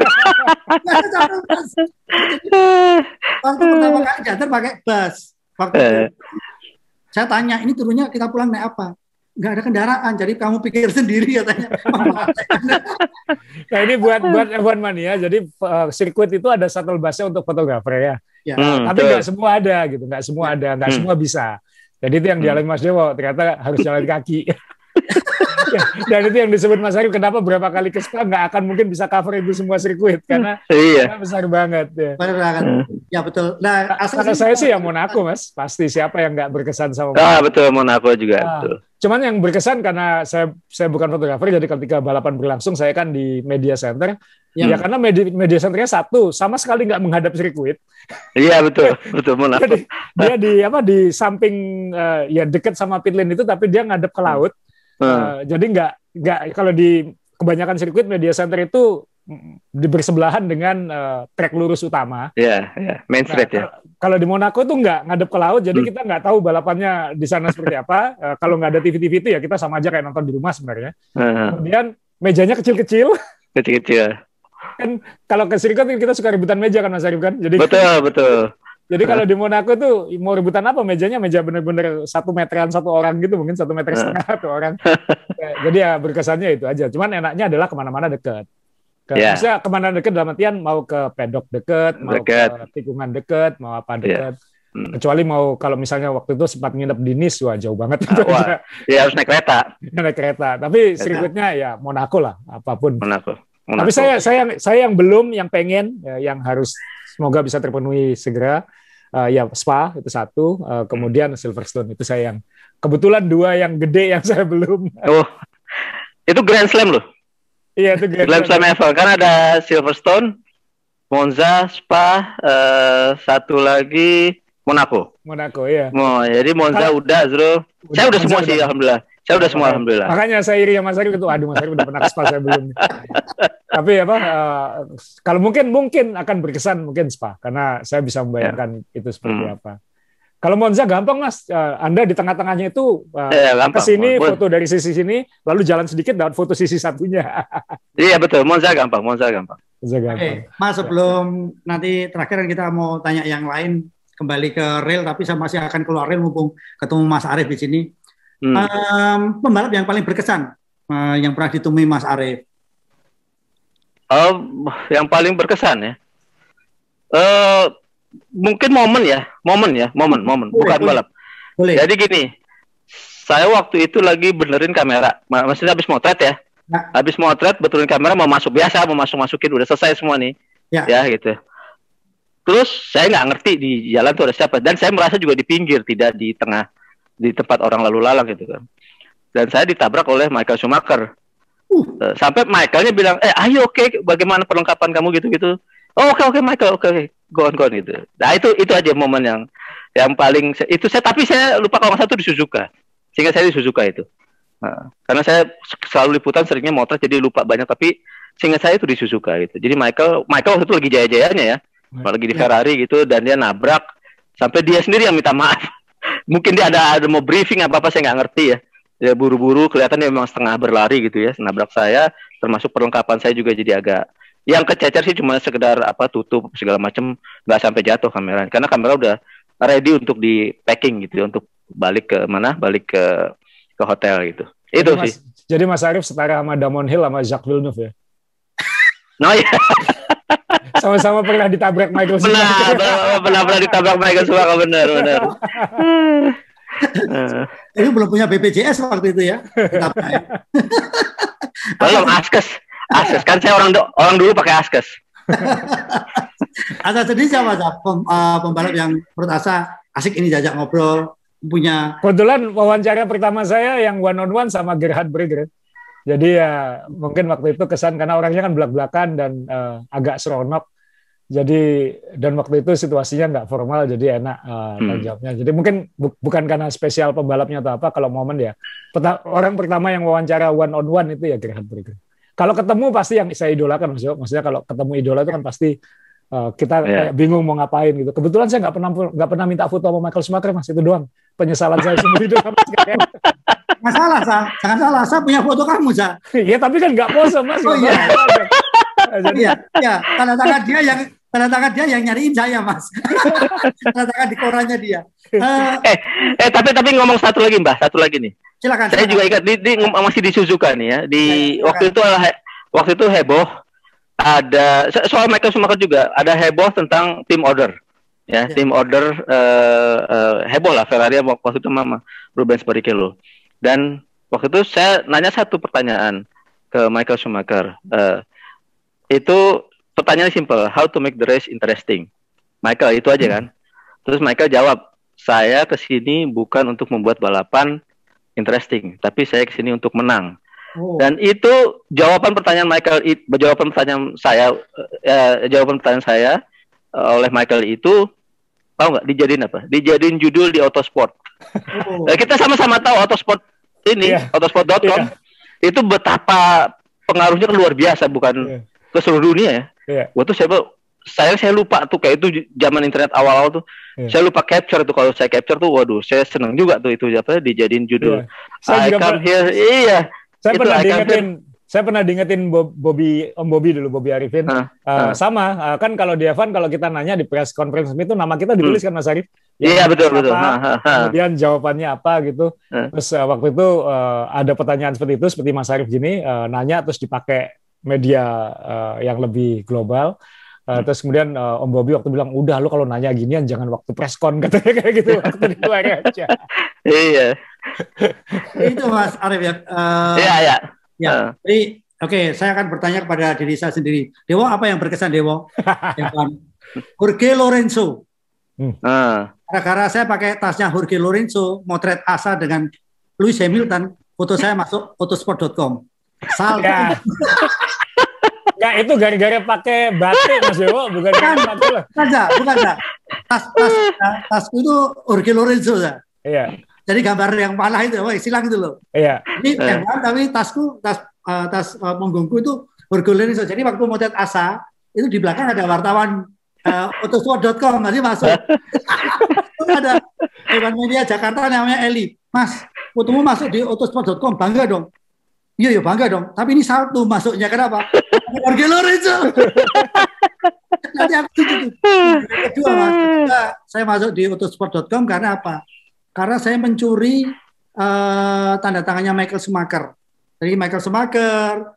Waktu pertama kali diantar pakai bus. Saya tanya, ini turunnya kita pulang naik apa? Nggak ada kendaraan, jadi kamu pikir sendiri katanya. Nah ini buat F1 Mania, jadi sirkuit itu ada shuttle busnya untuk fotografer ya. Tapi nggak semua ada gitu, nggak semua bisa. Jadi itu yang dialami Mas Dewo, ternyata harus jalan kaki. Dan itu yang disebut Mas Arif, kenapa berapa kali ke Spa nggak akan mungkin bisa cover itu semua sirkuit karena besar banget ya. Ya betul. Nah, kalau saya sih ya Monaco Mas, pasti siapa yang nggak berkesan sama Monaco. Betul Monaco juga. Betul. Cuman yang berkesan karena saya bukan fotografer, jadi ketika balapan berlangsung saya kan di media center. Ya karena media centernya satu, sama sekali nggak menghadap sirkuit. Iya betul Monaco. Jadi, dia di samping ya dekat sama pit lane itu, tapi dia ngadep ke laut. Jadi nggak kalau di kebanyakan sirkuit media center itu bersebelahan dengan trek lurus utama. Iya, main street ya. Kalau di Monaco tuh nggak ngadep ke laut, jadi kita nggak tahu balapannya di sana seperti apa. Kalau nggak ada TV itu ya kita sama aja kayak nonton di rumah sebenarnya. Kemudian mejanya kecil-kecil. Kan kalau ke sirkuit kita suka rebutan meja kan Mas Arif kan. Jadi betul. Jadi kalau di Monaco tuh mau rebutan apa, meja bener-bener 1 meteran satu orang gitu, mungkin 1,5 meter satu orang. Jadi ya berkesannya itu aja. Cuman enaknya adalah kemana-mana dekat. Bisa kemana dekat dalam artian mau ke pedok dekat, mau ke tikungan dekat, mau apa dekat. Kecuali mau kalau misalnya waktu itu sempat nginep di Nice, wah jauh banget. Ya harus naik kereta. Naik kereta. Tapi sirkuitnya ya Monaco lah, apapun. Monaco. Tapi saya yang belum, yang pengen, yang harus semoga bisa terpenuhi segera. Ya Spa itu satu, kemudian Silverstone itu saya yang kebetulan 2 yang gede yang saya belum. Oh, itu Grand Slam loh. Iya itu Grand Slam F1 kan ada Silverstone, Monza, Spa, satu lagi Monaco ya. Jadi Monza udah saya udah semua sih alhamdulillah. Saya udah semua alhamdulillah. Makanya saya iri sama Mas Arif itu, aduh Mas Arif udah pernah ke Spa, saya belum. Tapi kalau mungkin akan berkesan mungkin Spa, karena saya bisa membayangkan itu seperti apa. Kalau Monza gampang Mas, Anda di tengah-tengahnya itu ke sini, foto dari sisi sini, lalu jalan sedikit dapat foto sisi satunya. Iya betul, Monza gampang. Mas sebelum nanti terakhir kita mau tanya yang lain, kembali ke rel, tapi saya masih akan keluar rel mumpung ketemu Mas Arif di sini. Pembalap yang paling berkesan yang pernah ditemui Mas Arif? Yang paling berkesan ya, mungkin momen, bukan balap. Boleh. Jadi gini, saya waktu itu lagi benerin kamera, maksudnya habis motret ya. Habis motret, betulin kamera, mau masukin, udah selesai semua nih, ya gitu. Terus saya nggak ngerti di jalan tuh ada siapa, dan saya merasa juga di pinggir, tidak di tengah, di tempat orang lalu lalang gitu kan. Dan saya ditabrak oleh Michael Schumacher. Sampai Michaelnya bilang, ayo oke, bagaimana perlengkapan kamu gitu-gitu. Oh oke Michael, oke. go on gitu. Nah itu aja momen yang paling itu tapi saya lupa kalau nggak salah itu di Suzuka. Sehingga saya di Suzuka itu. Nah, karena saya selalu liputan seringnya motret jadi lupa banyak, tapi sehingga saya itu di Suzuka gitu. Jadi Michael waktu itu lagi jaya-jayanya ya. Lagi di Ferrari gitu dan dia nabrak sampai dia sendiri yang minta maaf. Mungkin dia ada mau briefing apa saya nggak ngerti ya. Dia buru-buru kelihatan dia memang setengah berlari gitu ya, nabrak saya, termasuk perlengkapan saya juga jadi agak yang kececer sih cuma sekedar tutup segala macam, nggak sampai jatuh kamera karena kamera udah ready untuk di packing gitu ya, untuk balik ke hotel gitu. Jadi itu sih. Jadi Mas Arief setara sama Damon Hill sama Jacques Villeneuve ya. Oh iya. Sama-sama pernah ditabrak Michael Schumacher. Pernah ditabrak Michael Schumacher, benar. Itu belum punya BPJS waktu itu ya. Belum Askes kan saya orang dulu pakai Askes. Asa sendiri siapa pembalap yang menurut Asa asik ini diajak ngobrol punya. Kebetulan wawancara pertama saya yang one on one sama Gerhard Berger. Jadi ya mungkin waktu itu kesan karena orangnya kan belak-belakan dan agak seronok. Jadi dan waktu itu situasinya nggak formal jadi enak jawabnya. Jadi mungkin bukan karena spesial pembalapnya atau apa, kalau momen ya. Orang pertama yang wawancara one on one itu ya Gerhard Berger. Kalau ketemu pasti yang saya idolakan maksudnya kalau ketemu idola itu kan pasti kita kayak bingung mau ngapain gitu. Kebetulan saya nggak pernah minta foto sama Michael Schumacher, Mas, itu doang penyesalan saya seumur hidup sampai sekarang. Nggak salah, jangan salah, saya punya foto kamu, Sa. Iya, tapi kan nggak pose, Mas. Oh iya. Iya, tanda tangan dia yang nyariin saya, Mas. Tanda tangan di korannya dia. Tapi ngomong satu lagi, Mbak, satu lagi nih. Silakan. Saya juga ingat masih di Suzuka nih ya. Waktu itu heboh ada soal Michael Schumacher juga ada heboh tentang team order. Ya, tim order heboh lah Ferrari waktu itu sama Rubens Barrichello. Dan waktu itu saya nanya satu pertanyaan ke Michael Schumacher. Itu pertanyaan simple, how to make the race interesting. Michael itu aja kan. Terus Michael jawab, saya kesini bukan untuk membuat balapan interesting, tapi saya kesini untuk menang. Dan itu jawaban pertanyaan saya oleh Michael itu tahu nggak dijadiin apa? Dijadiin judul di Autosport. Kita sama-sama tahu Autosport ini, autosport.com itu betapa pengaruhnya luar biasa, bukan ke seluruh dunia ya. Waktu saya lupa tuh kayak itu zaman internet awal-awal tuh. Saya lupa capture tuh, kalau saya capture tuh waduh, saya seneng juga tuh itu dijadiin judul. Saya pernah diingetin Om Bobby Arifin. Sama kan kalau di Evan kalau kita nanya di press conference itu nama kita ditulis kan Mas Arif. Iya betul. Kemudian jawabannya apa gitu. Terus waktu itu ada pertanyaan seperti itu, seperti Mas Arif gini nanya terus dipakai media yang lebih global. Terus kemudian Om Bobby waktu bilang, udah lu kalau nanya ginian jangan waktu press con, katanya kayak gitu, waktu di luar aja. Iya. Itu Mas Arif ya. Iya. Ya, jadi oke, saya akan bertanya kepada diri saya sendiri. Dewo, apa yang berkesan Dewo? Jorge Lorenzo. Karena saya pakai tasnya Jorge Lorenzo, motret Asa dengan Lewis Hamilton, foto saya masuk autosport.com. Salah. Enggak, itu gara-gara pakai batik Mas Dewo, bukan bukan. Tasku itu Jorge Lorenzo ya. Iya. Jadi gambar yang panah itu, silang itu loh. Iya. Ini tapi tas punggungku itu Jorge Lorenzo. Jadi waktu motret Asa itu di belakang ada wartawan autosport.com, nanti masuk. Ada Evan Media Jakarta namanya Eli. Mas, fotomu masuk di autosport.com, bangga dong. Iya bangga dong. Tapi ini salto masuknya, kenapa? Jorge Lorenzo. Nanti aku kedua Mas. Saya masuk di autosport.com karena apa? Karena saya mencuri tanda tangannya Michael Schumacher. Jadi Michael Schumacher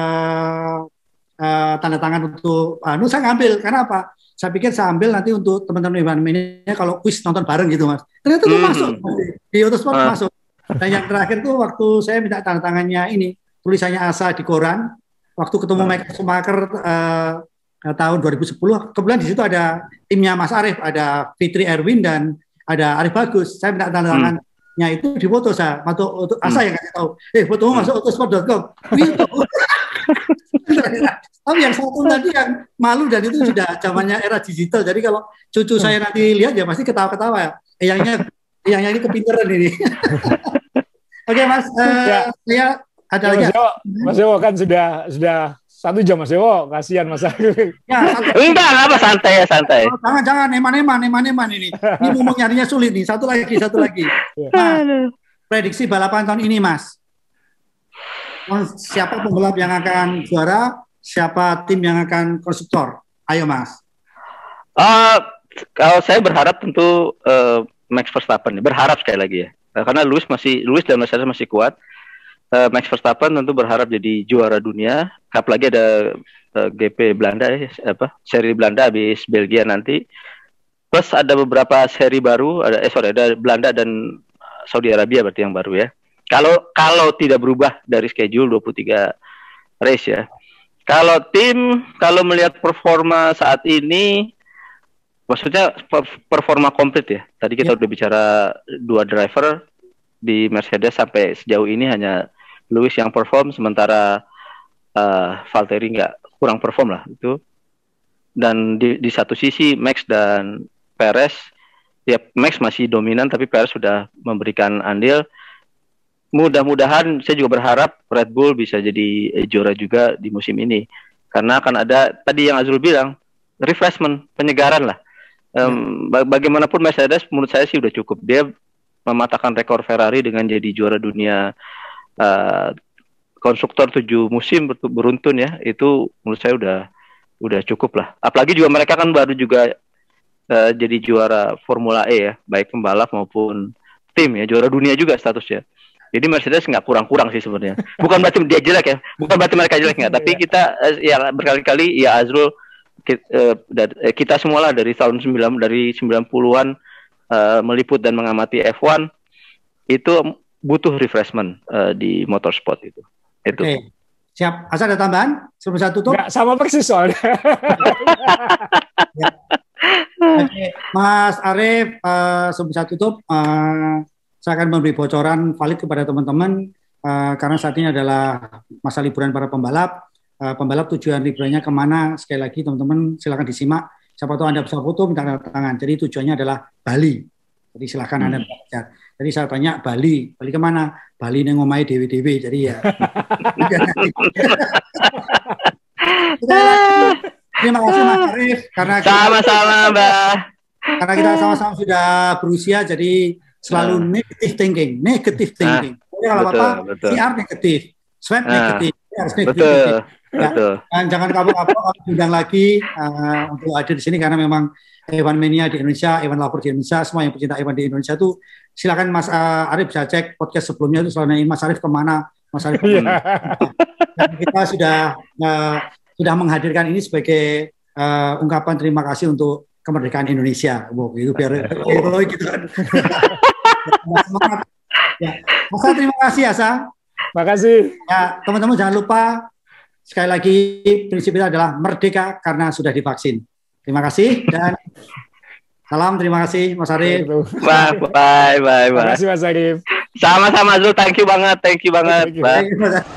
tanda tangan untuk saya ngambil. Karena apa? Saya pikir saya ambil nanti untuk teman-teman Evan Mania kalau kuis nonton bareng gitu Mas. Ternyata itu masuk di autosport masuk. Dan yang terakhir tuh waktu saya minta tanda tangannya ini tulisannya Asa di koran. Waktu ketemu Michael Schumacher tahun 2010, kebetulan di situ ada timnya Mas Arief, ada Fitri Erwin dan ada Arif Bagus. Saya minta tanda tangannya itu di foto saya. Asa yang kasih tahu. Fotomu masuk autosport.com. Tapi yang satu tadi yang malu dan itu sudah zamannya era digital. Jadi kalau cucu saya nanti lihat ya pasti ketawa-ketawa ya. Yang ini kepinteran ini. Oke Mas, saya ada lagi. Mas Dewo kan sudah 1 jam Mas Dewo, kasihan Mas Arif. Ya, enggak apa santai. Oh, jangan eman-eman ini. Ini mau nyarinya sulit nih. Satu lagi. Nah, prediksi balapan tahun ini Mas. Siapa pembalap yang akan juara? Siapa tim yang akan konstruktor? Ayo Mas. Kalau saya berharap tentu Max Verstappen. Berharap sekali lagi ya. Karena Lewis dan Mercedes masih kuat. Max Verstappen tentu berharap jadi juara dunia. Apalagi ada GP Belanda seri Belanda habis Belgia nanti. Plus ada beberapa seri baru. Ada Belanda dan Saudi Arabia berarti yang baru ya. Kalau tidak berubah dari schedule 23 race ya. Kalau melihat performa saat ini, maksudnya performa komplit ya. Tadi kita udah bicara 2 driver di Mercedes sampai sejauh ini hanya Lewis yang perform, sementara Valtteri kurang perform lah itu. Dan di satu sisi Max dan Perez, ya Max masih dominan tapi Perez sudah memberikan andil. Mudah-mudahan saya juga berharap Red Bull bisa jadi juara juga di musim ini. Karena akan ada, tadi yang Azrul bilang, refreshment, penyegaran lah. Bagaimanapun Mercedes menurut saya sih udah cukup. Dia mematahkan rekor Ferrari dengan jadi juara dunia konstruktor 7 musim beruntun ya. Itu menurut saya udah cukup lah. Apalagi juga mereka kan baru juga jadi juara Formula E ya. Baik pembalap maupun tim ya. Juara dunia juga statusnya. Jadi Mercedes nggak kurang-kurang sih sebenarnya. Bukan berarti dia jelek ya, bukan berarti mereka jelek nggak. Tapi kita ya berkali-kali ya Azrul kita semua lah dari tahun 90-an meliput dan mengamati F1 itu butuh refreshment di motorsport itu. Oke. Siap. Asa ada tambahan? Sebelum saya tutup? Nggak, sama persis soalnya. Ya. Oke. Mas Arif, sebelum saya tutup, saya akan memberi bocoran valid kepada teman-teman karena saat ini adalah masa liburan para pembalap. Pembalap tujuan liburannya kemana? Sekali lagi teman-teman silakan disimak. Siapa tahu Anda bisa foto, minta tanda tangan. Jadi tujuannya adalah Bali. Jadi silakan Anda belajar. Jadi saya tanya Bali kemana? Bali neng omahe dewi-dewi. Jadi ya. Terima kasih Mas Arif karena sama-sama Mbak. Karena kita sama-sama sudah berusia, jadi selalu negative thinking. Kalau apa-apa, PR negatif, swab negatif, harus negatif. Ya. Dan jangan kapok-kapok undang lagi untuk hadir di sini karena memang F1 Mania di Indonesia, F1 Lover di Indonesia, semua yang pecinta F1 di Indonesia itu silakan Mas Arif bisa cek podcast sebelumnya itu selalu nanyain Mas Arif kemana. Dan kita sudah menghadirkan ini sebagai ungkapan terima kasih untuk kemerdekaan Indonesia. Itu biar heroik gitu kan. Semangat. Ya. Asa, terima kasih Asa. Makasih. Ya, teman-teman jangan lupa sekali lagi prinsipnya adalah merdeka karena sudah divaksin. Terima kasih dan salam, terima kasih Mas Arif. Bye. Terima kasih Mas Arif. Sama-sama Zul, thank you banget. Bye.